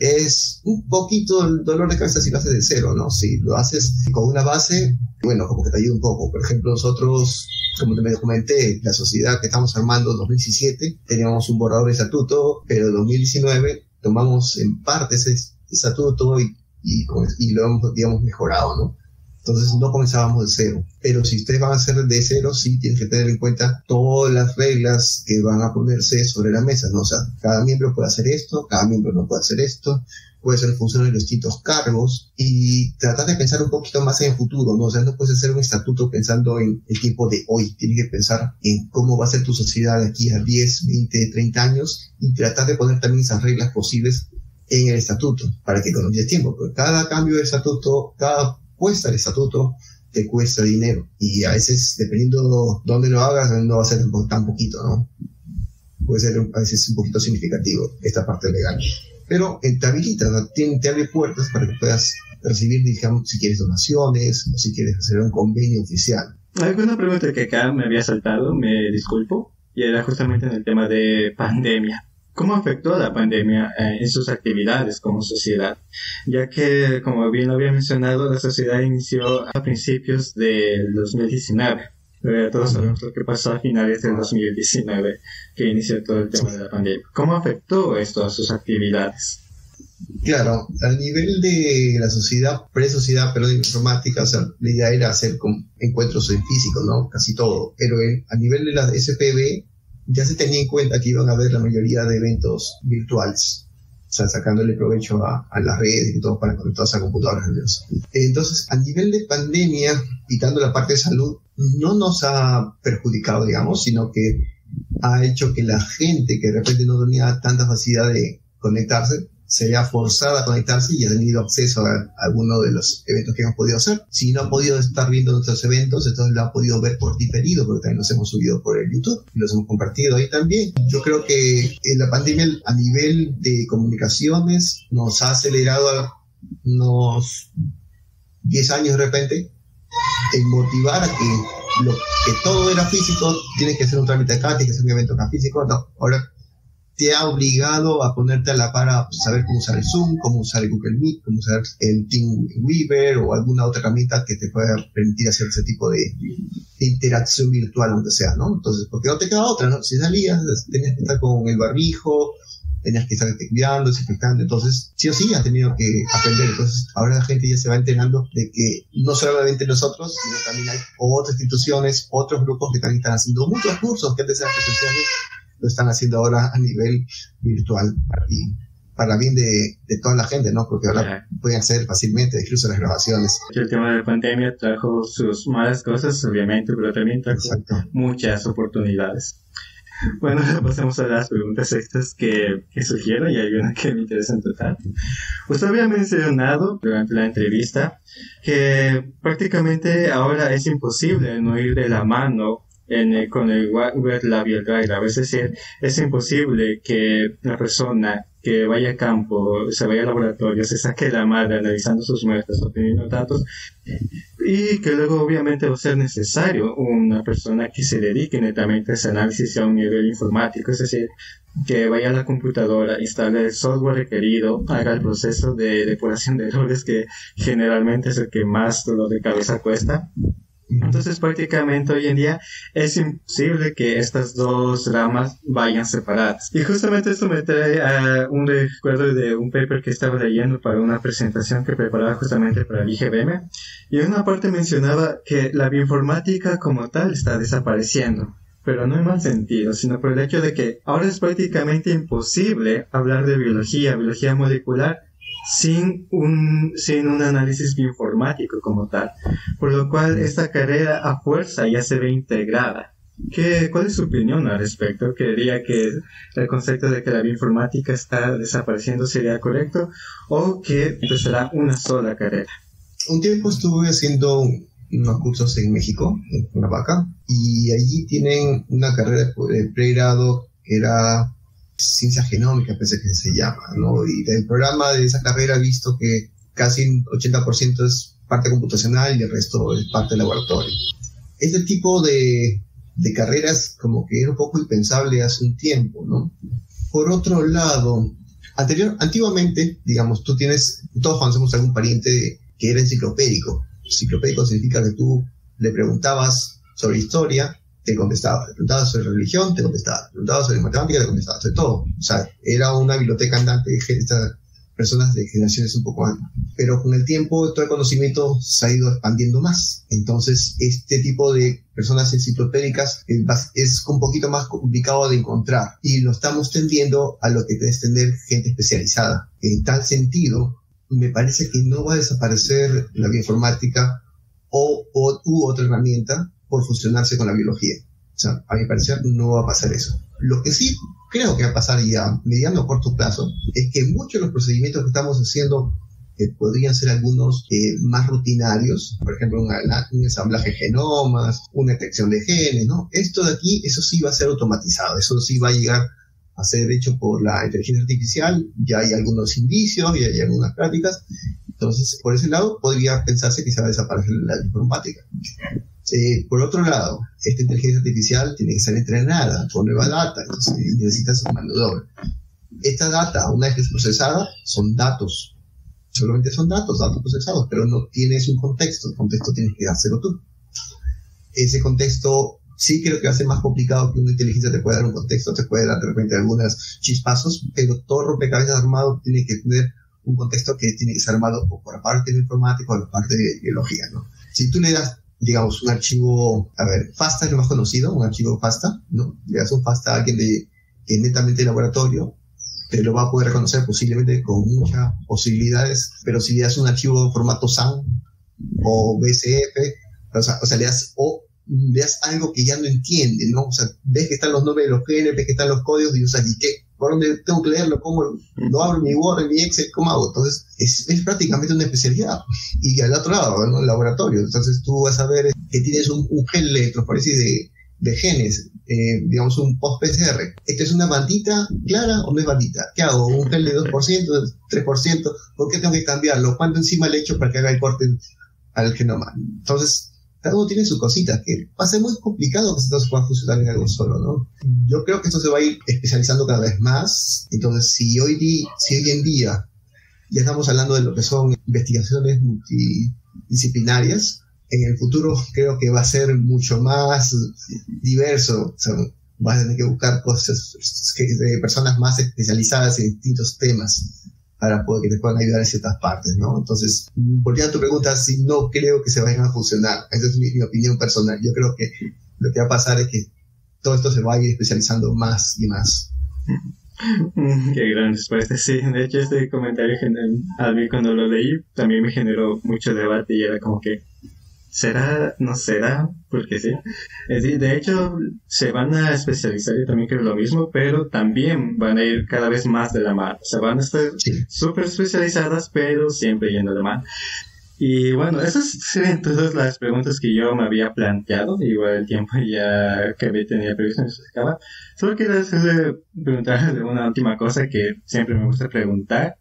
es un poquito el dolor de cabeza si lo haces de cero, ¿no? Si lo haces con una base, bueno, como que te ayuda un poco. Por ejemplo, nosotros, como te me comenté, la sociedad que estamos armando en dos mil diecisiete, teníamos un borrador de estatuto, pero en dos mil diecinueve tomamos en parte ese estatuto y, y, y lo hemos, digamos, mejorado, ¿no? Entonces no comenzábamos de cero. Pero si ustedes van a hacer de cero, sí tienen que tener en cuenta todas las reglas que van a ponerse sobre la mesa, ¿no? O sea, cada miembro puede hacer esto, cada miembro no puede hacer esto, puede ser en función de los distintos cargos, y tratar de pensar un poquito más en el futuro, ¿no? O sea, no puedes hacer un estatuto pensando en el tiempo de hoy, tienes que pensar en cómo va a ser tu sociedad de aquí a diez, veinte, treinta años, y tratar de poner también esas reglas posibles en el estatuto, para que economices tiempo, porque cada cambio de estatuto, cada puesta del estatuto, te cuesta dinero, y a veces, dependiendo dónde lo hagas, no va a ser tan poquito, ¿no? Puede ser a veces un poquito significativo esta parte legal, pero te habilita, ¿no? te, te abre puertas para que puedas recibir, digamos, si quieres donaciones, o si quieres hacer un convenio oficial. Alguna pregunta que acá me había saltado, me disculpo, y era justamente en el tema de pandemia. ¿Cómo afectó la pandemia eh, en sus actividades como sociedad? Ya que, como bien lo había mencionado, la sociedad inició a principios del dos mil diecinueve. Eh, todos sabemos lo que pasó a finales del dos mil diecinueve, que inició todo el tema de la pandemia. ¿Cómo afectó esto a sus actividades? Claro, a nivel de la sociedad, pre-sociedad, pero de informática, o sea, la idea era hacer con encuentros en físico, ¿no? Casi todo. Pero en, a nivel de la S P B, ya se tenía en cuenta que iban a haber la mayoría de eventos virtuales, o sea, sacándole provecho a, a las redes y todo para conectarse a computadoras. Entonces, a nivel de pandemia, quitando la parte de salud, no nos ha perjudicado, digamos, sino que ha hecho que la gente que de repente no tenía tanta facilidad de conectarse, se vea forzada a conectarse y ha tenido acceso a, a alguno de los eventos que hemos podido hacer. Si no ha podido estar viendo nuestros eventos, entonces lo ha podido ver por diferido, porque también los hemos subido por el YouTube y los hemos compartido ahí también. Yo creo que en la pandemia, a nivel de comunicaciones, nos ha acelerado a unos diez años de repente en motivar a que lo que todo era físico, tiene que ser un trámite acá, tiene que ser un evento acá físico. No, ahora te ha obligado a ponerte a la par a saber cómo usar el Zoom, cómo usar el Google Meet, cómo usar el TeamWeaver o alguna otra herramienta que te pueda permitir hacer ese tipo de, de interacción virtual, aunque sea, ¿no? Entonces, porque no te queda otra, ¿no? Si salías, tenías que estar con el barbijo, tenías que estar cuidando, desinfectando, entonces sí o sí has tenido que aprender. Entonces ahora la gente ya se va enterando de que no solamente nosotros, sino también hay otras instituciones, otros grupos que también están haciendo muchos cursos que antes eran presenciales, lo están haciendo ahora a nivel virtual y para bien de, de toda la gente, ¿no? Porque ahora uh-huh. pueden acceder fácilmente incluso a las grabaciones. El tema de la pandemia trajo sus malas cosas, obviamente, pero también trajo Exacto. muchas oportunidades. Bueno, pasemos a las preguntas extras que, que sugiero, y hay una que me interesa en total. Usted había mencionado durante la entrevista que prácticamente ahora es imposible no ir de la mano En el, con el Wet Labial Diagram, es decir, es imposible que la persona que vaya a campo, se vaya al laboratorio, se saque la madre analizando sus muestras, obteniendo datos, y que luego obviamente va a ser necesario una persona que se dedique netamente a ese análisis a un nivel informático, es decir, que vaya a la computadora, instale el software requerido, haga el proceso de depuración de errores, que generalmente es el que más dolor de cabeza cuesta. Entonces prácticamente hoy en día es imposible que estas dos ramas vayan separadas. Y justamente esto me trae a un recuerdo de un paper que estaba leyendo para una presentación que preparaba justamente para el I G B M, y en una parte mencionaba que la bioinformática como tal está desapareciendo, pero no en mal sentido, sino por el hecho de que ahora es prácticamente imposible hablar de biología, biología molecular, sin un, sin un análisis bioinformático como tal, por lo cual esta carrera a fuerza ya se ve integrada. ¿Qué, ¿Cuál es su opinión al respecto? ¿Creería que el concepto de que la bioinformática está desapareciendo sería correcto, o que empezará una sola carrera? Un tiempo estuve haciendo unos cursos en México, en Cuernavaca, y allí tienen una carrera de pregrado que era ciencia genómica, pensé que se llama, ¿no? Y del programa de esa carrera he visto que casi ochenta por ciento es parte computacional y el resto es parte laboratorio. Este tipo de, de carreras como que era un poco impensable hace un tiempo, ¿no? Por otro lado, anterior, antiguamente, digamos, tú tienes, todos conocemos a algún pariente que era enciclopédico. Enciclopédico significa que tú le preguntabas sobre historia, te contestaba, te preguntabas sobre religión, te contestaba, te preguntabas sobre matemática, te contestaba, sobre todo. O sea, era una biblioteca andante de estas personas de generaciones un poco antes. Pero con el tiempo todo el conocimiento se ha ido expandiendo más. Entonces, este tipo de personas enciclopédicas es, es un poquito más complicado de encontrar. Y lo estamos tendiendo a lo que es tener gente especializada. En tal sentido, me parece que no va a desaparecer la bioinformática o, o u otra herramienta por fusionarse con la biología. O sea, a mi parecer no va a pasar eso. Lo que sí creo que va a pasar ya a mediano o corto plazo es que muchos de los procedimientos que estamos haciendo, que podrían ser algunos eh, más rutinarios, por ejemplo, un, un ensamblaje de genomas, una detección de genes, ¿no? Esto de aquí, eso sí va a ser automatizado, eso sí va a llegar a ser hecho por la inteligencia artificial, ya hay algunos indicios, ya hay algunas prácticas, entonces por ese lado podría pensarse que se va a desaparecer la informática. Eh, por otro lado, esta inteligencia artificial tiene que ser entrenada con nueva data, entonces necesitas un mano doble. Esta data, una vez que es procesada, son datos, solamente son datos, datos procesados, pero no tienes un contexto, el contexto tienes que hacerlo tú. Ese contexto sí creo que va a ser más complicado, que una inteligencia te puede dar un contexto, te puede dar de repente algunos chispazos, pero todo rompecabezas armado tiene que tener un contexto que tiene que ser armado o por la parte de informática o por la parte de biología, ¿no? Si tú le das, digamos, un archivo, a ver, FASTA es lo más conocido, un archivo FASTA, ¿no? Le das un FASTA a alguien de, que es netamente de laboratorio, te lo va a poder reconocer posiblemente con muchas posibilidades, pero si le das un archivo en formato S A M o B C F, o sea, o sea le das, o le das algo que ya no entiende, ¿no? O sea, ves que están los nombres de los genes, ves que están los códigos, y o sea, ¿y qué? ¿Por dónde tengo que leerlo? ¿Cómo lo abro en mi Word, en mi Excel? ¿Cómo hago? Entonces, es, es prácticamente una especialidad. Y al otro lado, ¿no? El laboratorio. Entonces, tú vas a ver que tienes un, un gen de electroforesis de, de genes, eh, digamos un post-P C R. ¿Esta es una bandita clara o no es bandita? ¿Qué hago? ¿Un gel de dos por ciento, tres por ciento? ¿Por qué tengo que cambiarlo? ¿Cuánto enzima le echo para que haga el corte al genoma? Entonces, cada uno tiene sus cositas, que va a ser muy complicado que esto se pueda fusionar en algo solo, ¿no? Yo creo que esto se va a ir especializando cada vez más. Entonces, si hoy, di, si hoy en día ya estamos hablando de lo que son investigaciones multidisciplinarias, en el futuro creo que va a ser mucho más diverso. O sea, vas a tener que buscar cosas de personas más especializadas en distintos temas para poder que te puedan ayudar en ciertas partes, ¿no? Entonces, volviendo a tu pregunta, sí, no creo que se vayan a fusionar. Esa es mi, mi opinión personal. Yo creo que lo que va a pasar es que todo esto se va a ir especializando más y más. Qué gran respuesta. Sí, de hecho este comentario a mí cuando lo leí también me generó mucho debate y era como que ¿será? ¿No será? Porque sí. Es decir, de hecho, se van a especializar, yo también creo lo mismo, pero también van a ir cada vez más de la mano. O sea, van a estar súper sí. especializadas, pero siempre yendo de la mano. Y bueno, esas serían todas las preguntas que yo me había planteado. Igual el tiempo ya que había tenido previsto me se acaba. Solo quería hacerle preguntar de una última cosa que siempre me gusta preguntar.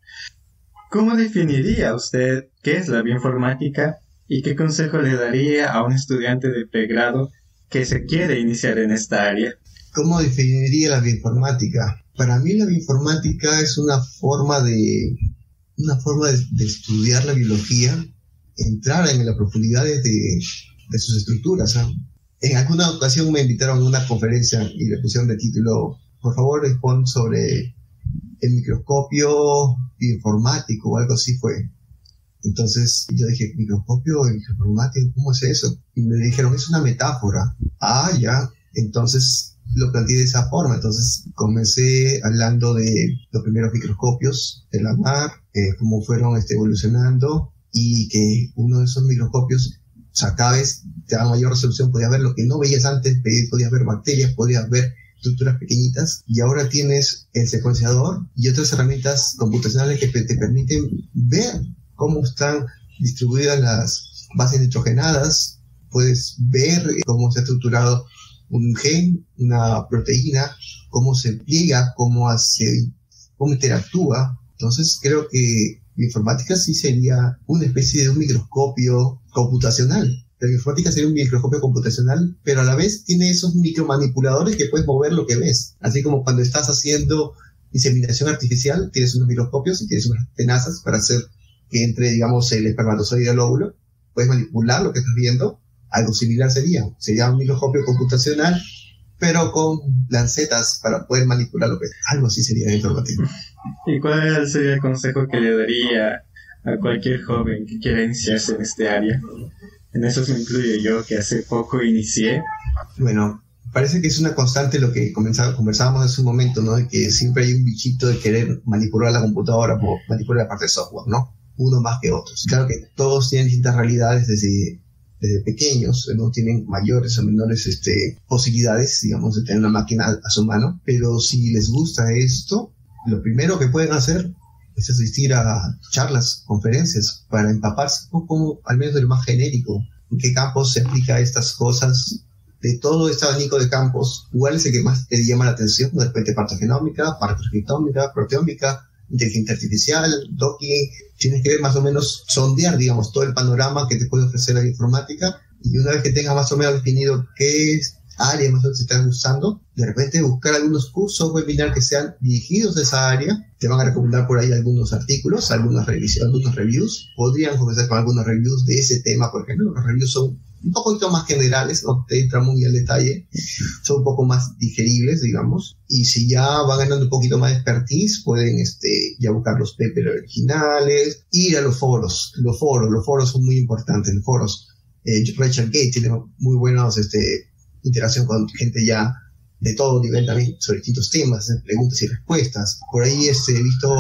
¿Cómo definiría usted qué es la bioinformática y qué consejo le daría a un estudiante de pregrado que se quiere iniciar en esta área? ¿Cómo definiría la bioinformática? Para mí la bioinformática es una forma de, una forma de, de estudiar la biología, entrar en las profundidades de, de sus estructuras, ¿eh? En alguna ocasión me invitaron a una conferencia y le pusieron de título, por favor respond sobre el microscopio bioinformático o algo así fue. Entonces yo dije, ¿microscopio bioinformático? ¿Cómo es eso? Y me dijeron, es una metáfora. Ah, ya. Entonces lo planteé de esa forma. Entonces comencé hablando de los primeros microscopios de la mar, eh, cómo fueron este, evolucionando, y que uno de esos microscopios, o sea, cada vez te da mayor resolución, podías ver lo que no veías antes, podías ver bacterias, podías ver estructuras pequeñitas, y ahora tienes el secuenciador y otras herramientas computacionales que te permiten ver cómo están distribuidas las bases nitrogenadas, puedes ver cómo se ha estructurado un gen, una proteína, cómo se pliega, cómo hace, cómo interactúa. Entonces creo que la informática sí sería una especie de un microscopio computacional. La informática sería un microscopio computacional, pero a la vez tiene esos micromanipuladores que puedes mover lo que ves. Así como cuando estás haciendo inseminación artificial, tienes unos microscopios y tienes unas tenazas para hacer que entre, digamos, el espermatozoide al óvulo. Puedes manipular lo que estás viendo. Algo similar sería. Sería un microscopio computacional, pero con lancetas para poder manipular lo que ves. Algo así sería la informática. ¿Y cuál sería el consejo que le daría a cualquier joven que quiera iniciarse en este área? En eso me incluyo yo, que hace poco inicié. Bueno, parece que es una constante lo que conversábamos hace un momento, ¿no? De que siempre hay un bichito de querer manipular la computadora, o manipular la parte de software, ¿no? Uno más que otros. Claro que todos tienen distintas realidades desde, desde pequeños, no tienen mayores o menores este, posibilidades, digamos, de tener una máquina a, a su mano, pero si les gusta esto, lo primero que pueden hacer es asistir a charlas, conferencias, para empaparse un poco, al menos de lo más genérico, en qué campos se aplica estas cosas, de todo este abanico de campos, cuál es el que más te llama la atención, de repente partogenómica, partogenética, proteómica, inteligencia artificial, docking. Tienes que ver más o menos, sondear, digamos, todo el panorama que te puede ofrecer la informática, y una vez que tengas más o menos definido qué es área más o menos te estás usando, de repente buscar algunos cursos webinar que sean dirigidos a esa área. Te van a recomendar por ahí algunos artículos, algunas revisiones, algunos reviews. Podrían comenzar con algunos reviews de ese tema, por ejemplo. Los reviews son un poquito más generales, no te entran muy al detalle, son un poco más digeribles, digamos. Y si ya van ganando un poquito más de expertise, pueden este, ya buscar los papers originales, ir a los foros. Los foros, los foros son muy importantes. Los foros, eh, Rachel Gate tiene muy buenos este, interacción con gente ya de todo nivel también sobre distintos temas, preguntas y respuestas. Por ahí este, he visto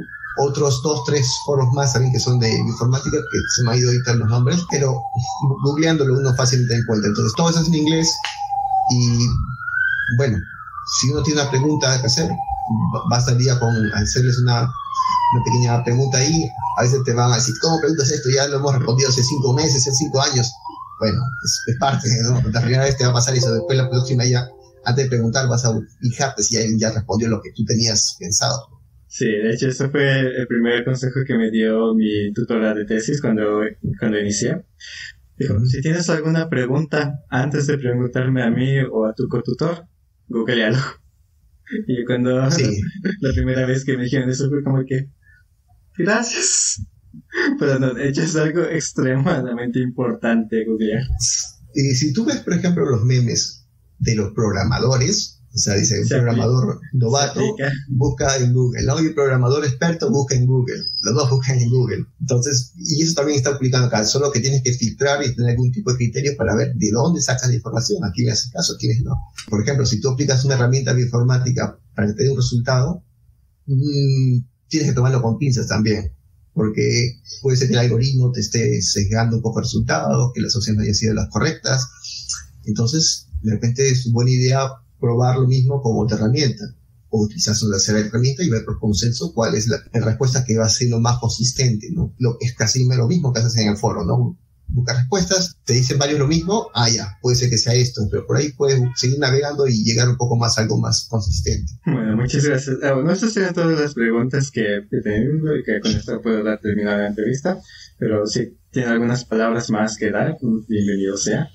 otros dos, tres foros más también que son de informática, que se me ha ido a editar los nombres, pero googleándolo uno fácilmente encuentra. Entonces todo eso es en inglés y bueno, si uno tiene una pregunta que hacer, bastaría con hacerles una, una pequeña pregunta ahí. A veces te van a decir, ¿cómo preguntas esto? Ya lo hemos respondido hace cinco meses, hace cinco años. Bueno, es, es parte, ¿no? La primera vez te va a pasar eso, después la próxima ya, antes de preguntar, vas a fijarte si alguien ya respondió lo que tú tenías pensado. Sí, de hecho, ese fue el primer consejo que me dio mi tutora de tesis cuando, cuando inicié. Dijo, si tienes alguna pregunta antes de preguntarme a mí o a tu cotutor, googlealo. Y cuando sí. la primera vez que me dijeron eso fue como que, gracias. Pero no, de hecho es algo extremadamente importante googlear. Y si tú ves, por ejemplo, los memes de los programadores, o sea, dice un programador novato, busca en Google, ¿no? Y el programador experto busca en Google, los dos buscan en Google. Entonces, y eso también está aplicando acá, solo que tienes que filtrar y tener algún tipo de criterio para ver de dónde sacas la información, a quién le haces caso, a quiénes no. Por ejemplo, si tú aplicas una herramienta bioinformática para que te dé un resultado, mmm, tienes que tomarlo con pinzas también, porque puede ser que el algoritmo te esté sesgando un poco el resultado, que las opciones no hayan sido las correctas. Entonces, de repente es buena idea probar lo mismo con otra herramienta. o quizás hacer la herramienta y ver por consenso cuál es la, la respuesta que va siendo más consistente, ¿no? Lo, es casi lo mismo que haces en el foro, ¿no? Buscas respuestas, te dicen varios lo mismo, ah, ya, puede ser que sea esto, pero por ahí puedes seguir navegando y llegar un poco más a algo más consistente. Bueno, muchas gracias. Ah, bueno, estas serían todas las preguntas que tengo y que con esto puedo dar terminada la entrevista, pero si tiene algunas palabras más que dar, bienvenido sea.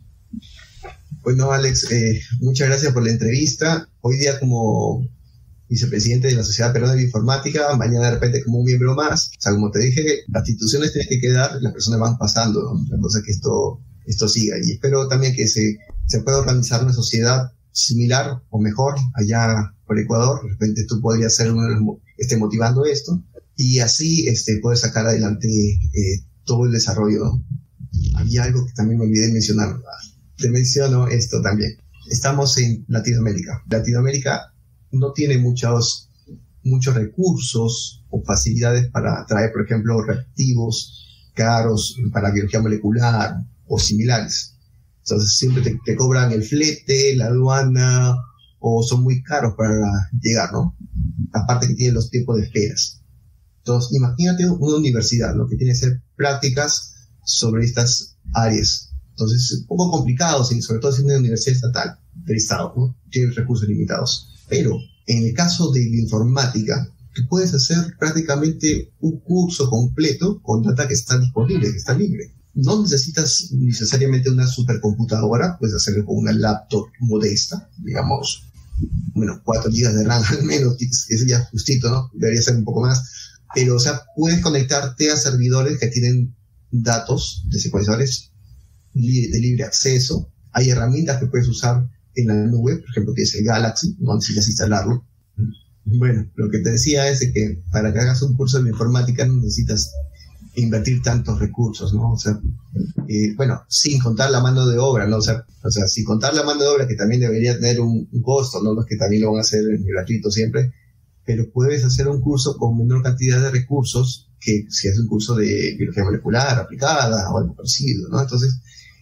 Bueno, Alex, eh, muchas gracias por la entrevista. Hoy día como vicepresidente de la Sociedad Peruana de Informática, mañana de repente como un miembro más. O sea, como te dije, las instituciones tienen que quedar, las personas van pasando, ¿no? La cosa es que esto, esto siga. Y espero también que se, se pueda organizar una sociedad similar o mejor allá por Ecuador. De repente tú podrías ser uno de los este, motivando esto y así este, poder sacar adelante eh, todo el desarrollo, ¿no? Había algo que también me olvidé de mencionar. Te menciono esto también. Estamos en Latinoamérica. Latinoamérica no tiene muchos, muchos recursos o facilidades para traer, por ejemplo, reactivos caros para biología molecular o similares. Entonces siempre te, te cobran el flete, la aduana, o son muy caros para llegar, ¿no? Aparte que tienen los tiempos de esperas. Entonces imagínate una universidad, ¿no? Que tiene que hacer prácticas sobre estas áreas. Entonces es un poco complicado, sobre todo si es una universidad estatal del Estado, ¿no? Tiene recursos limitados. Pero en el caso de la informática, tú puedes hacer prácticamente un curso completo con data que está disponible, que está libre. No necesitas necesariamente una supercomputadora, puedes hacerlo con una laptop modesta, digamos, bueno, cuatro gigas de RAM al menos, eso ya justito, ¿no? Debería ser un poco más. Pero, o sea, puedes conectarte a servidores que tienen datos de secuenciadores de libre acceso. Hay herramientas que puedes usar en la nube, por ejemplo, que es el Galaxy, no necesitas instalarlo. Bueno, lo que te decía es que para que hagas un curso de informática no necesitas invertir tantos recursos, ¿no? O sea, eh, bueno, sin contar la mano de obra, ¿no? O sea, o sea, sin contar la mano de obra, que también debería tener un, un costo, ¿no? Los que también lo van a hacer gratuito siempre, pero puedes hacer un curso con menor cantidad de recursos que si es un curso de biología molecular aplicada o algo parecido, ¿no? Entonces,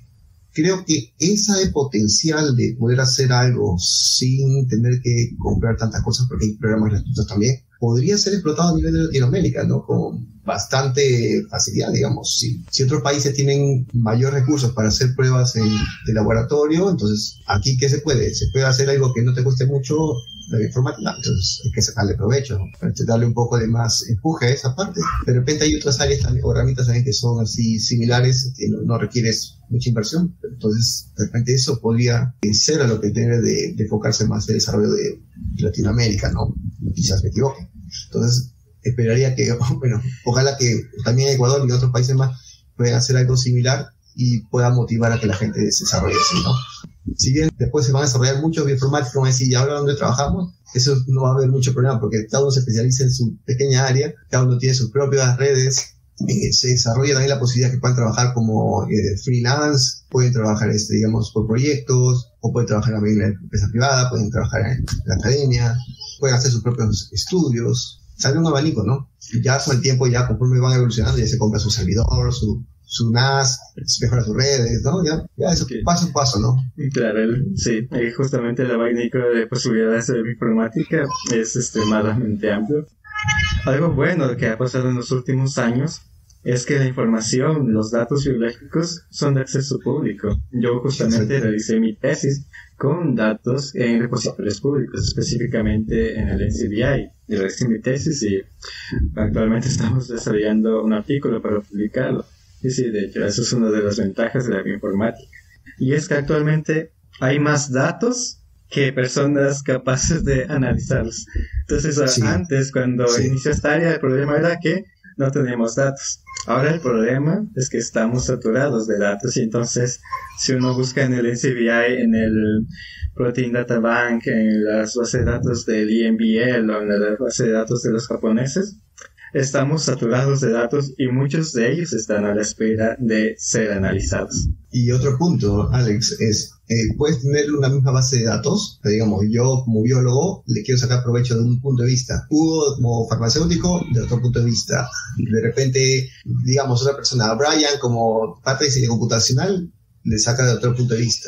creo que ese potencial de poder hacer algo sin tener que comprar tantas cosas, porque hay programas gratuitos también, podría ser explotado a nivel de Latinoamérica, ¿no? Con bastante facilidad, digamos. Si, si otros países tienen mayor recursos para hacer pruebas en, de laboratorio, entonces, ¿aquí qué se puede? Se puede hacer algo que no te cueste mucho la informática, entonces hay que sacarle provecho, ¿no? Para darle un poco de más empuje a esa parte. De repente hay otras áreas también, o herramientas también que son así similares, que no, no requieres mucha inversión, entonces de repente eso podría ser a lo que tiene de, de enfocarse más en el desarrollo de Latinoamérica, ¿no? Quizás me equivoque. Entonces esperaría que, bueno, ojalá que también Ecuador y otros países más puedan hacer algo similar y pueda motivar a que la gente se desarrolle así, ¿no? Si bien después se van a desarrollar muchos bioinformáticos, como decir, ya ahora donde trabajamos, eso no va a haber mucho problema porque cada uno se especializa en su pequeña área, cada uno tiene sus propias redes, eh, se desarrolla también la posibilidad que puedan trabajar como eh, freelance, pueden trabajar, este, digamos, por proyectos, o pueden trabajar también en la empresa privada, pueden trabajar en la academia, pueden hacer sus propios estudios, sale un abanico, ¿no? Y ya con el tiempo, ya conforme van evolucionando, ya se compra su servidor, su su N A S, mejora sus redes, ¿no? Ya, ya eso okay. Paso a paso, ¿no? Claro, sí, justamente el abanico de posibilidades de informática es extremadamente amplio. Algo bueno que ha pasado en los últimos años es que la información, los datos biológicos son de acceso público. Yo justamente realicé mi tesis con datos en repositorios públicos, específicamente en el N C B I. Y realicé mi tesis y actualmente estamos desarrollando un artículo para publicarlo. Y sí, de hecho, eso es una de las ventajas de la bioinformática. Y es que actualmente hay más datos que personas capaces de analizarlos. Entonces, sí. Antes, cuando sí. inició esta área, el problema era que no teníamos datos. Ahora el problema es que estamos saturados de datos y entonces, si uno busca en el N C B I, en el Protein Data Bank, en las bases de datos del I M B L o en la base de datos de los japoneses, estamos saturados de datos y muchos de ellos están a la espera de ser analizados. Y otro punto, Alex, es, eh, puedes tener una misma base de datos, pero digamos, yo como biólogo le quiero sacar provecho de un punto de vista. Hugo como farmacéutico, de otro punto de vista. De repente, digamos, otra persona, Brian como parte de computacional, le saca de otro punto de vista.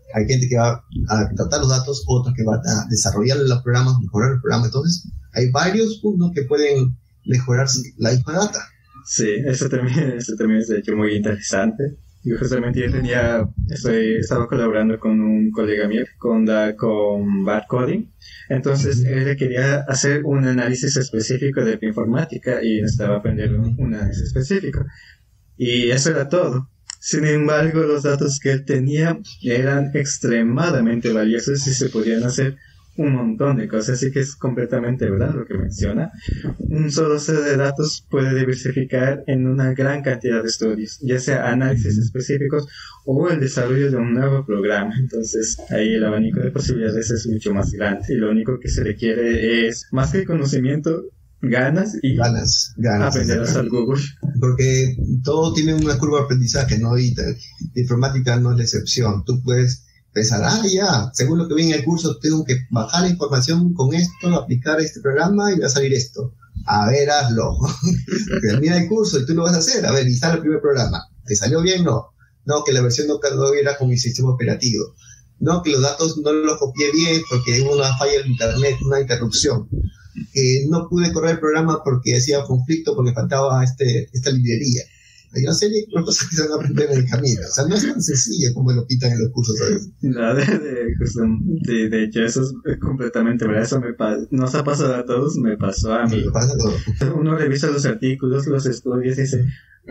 Hay gente que va a tratar los datos, otros que van a desarrollar los programas, mejorar el programa. Entonces, hay varios puntos que pueden mejorar la misma data. Sí, eso también, eso también es de hecho muy interesante. Yo justamente yo tenía, estoy, estaba colaborando con un colega mío, con, da, con Bad Coding. Entonces, él quería hacer un análisis específico de informática y necesitaba aprender un análisis específico. Y eso era todo. Sin embargo, los datos que él tenía eran extremadamente valiosos y se podían hacer un montón de cosas, así que es completamente verdad lo que menciona. Un solo set de datos puede diversificar en una gran cantidad de estudios, ya sea análisis específicos o el desarrollo de un nuevo programa. Entonces ahí el abanico de posibilidades es mucho más grande y lo único que se requiere es, más que conocimiento, ganas y ganas, ganas aprender a usar Google. Porque todo tiene una curva de aprendizaje, ¿no? Y la informática no es la excepción. Tú puedes pensar, ah, ya, según lo que vi en el curso, tengo que bajar la información con esto, aplicar este programa y va a salir esto. A ver, hazlo. Termina el curso y tú lo vas a hacer. A ver, instala el primer programa. ¿Te salió bien? No. No, que la versión no quedó era con mi sistema operativo. No, que los datos no los copié bien porque hubo una falla en internet, una interrupción. Que no pude correr el programa porque hacía conflicto, porque faltaba este, esta librería. Hay una serie de cosas que se van a aprender en el camino. O sea, no es tan sencillo como lo pintan en los cursos. No, de, de, de, de hecho, eso es completamente verdad. Eso me pa- nos ha pasado a todos, me pasó a mí. Me pasa todo. Uno revisa los artículos, los estudios y dice,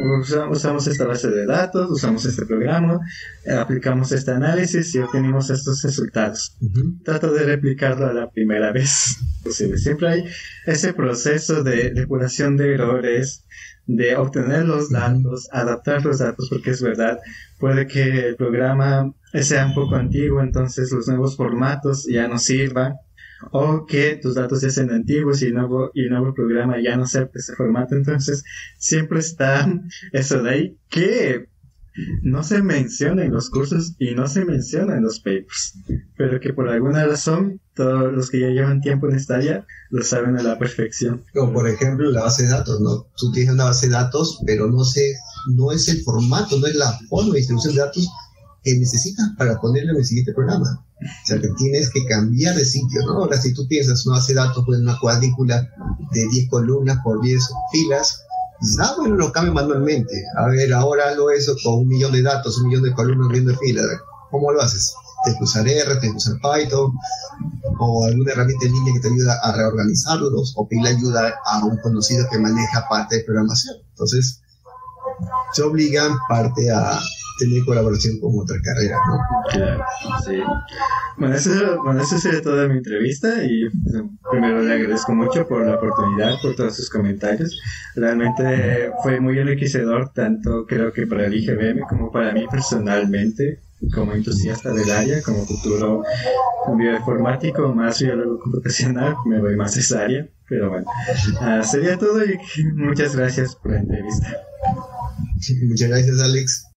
usamos esta base de datos, usamos este programa, aplicamos este análisis y obtenimos estos resultados. Uh-huh. Trato de replicarlo a la primera vez posible. Siempre hay ese proceso de depuración de errores, de obtener los datos, adaptar los datos, porque es verdad, puede que el programa sea un poco antiguo, entonces los nuevos formatos ya no sirvan, o que tus datos ya sean antiguos y el nuevo, y el nuevo programa ya no acepte ese formato. Entonces siempre está eso de ahí que no se menciona en los cursos y no se menciona en los papers, pero que por alguna razón todos los que ya llevan tiempo en esta área lo saben a la perfección. Como por ejemplo la base de datos, ¿no? Tú tienes una base de datos, pero no sé, no es el formato, no es la forma de distribución de datos que necesitas para ponerlo en el siguiente programa. O sea, que tienes que cambiar de sitio, ¿no? Ahora, si tú piensas una base de datos, pues una cuadrícula de diez columnas por diez filas, dices, ah, bueno, lo cambio manualmente. A ver, ahora lo eso con un millón de datos, un millón de columnas, un millón de filas. ¿Cómo lo haces? Tienes que usar R, tienes que usar Python, o alguna herramienta en línea que te ayuda a reorganizarlos, o pedirle ayuda a un conocido que maneja parte de programación. Entonces, se obligan parte a tener colaboración con otra carrera, ¿no? Claro, sí. Bueno, eso, bueno, eso sería toda mi entrevista y primero le agradezco mucho por la oportunidad, por todos sus comentarios. Realmente fue muy enriquecedor, tanto creo que para el I G B M como para mí personalmente, como entusiasta del área, como futuro bioinformático, más biólogo computacional, me voy más a esa área, pero bueno, uh, sería todo y muchas gracias por la entrevista. Muchas gracias, Alex.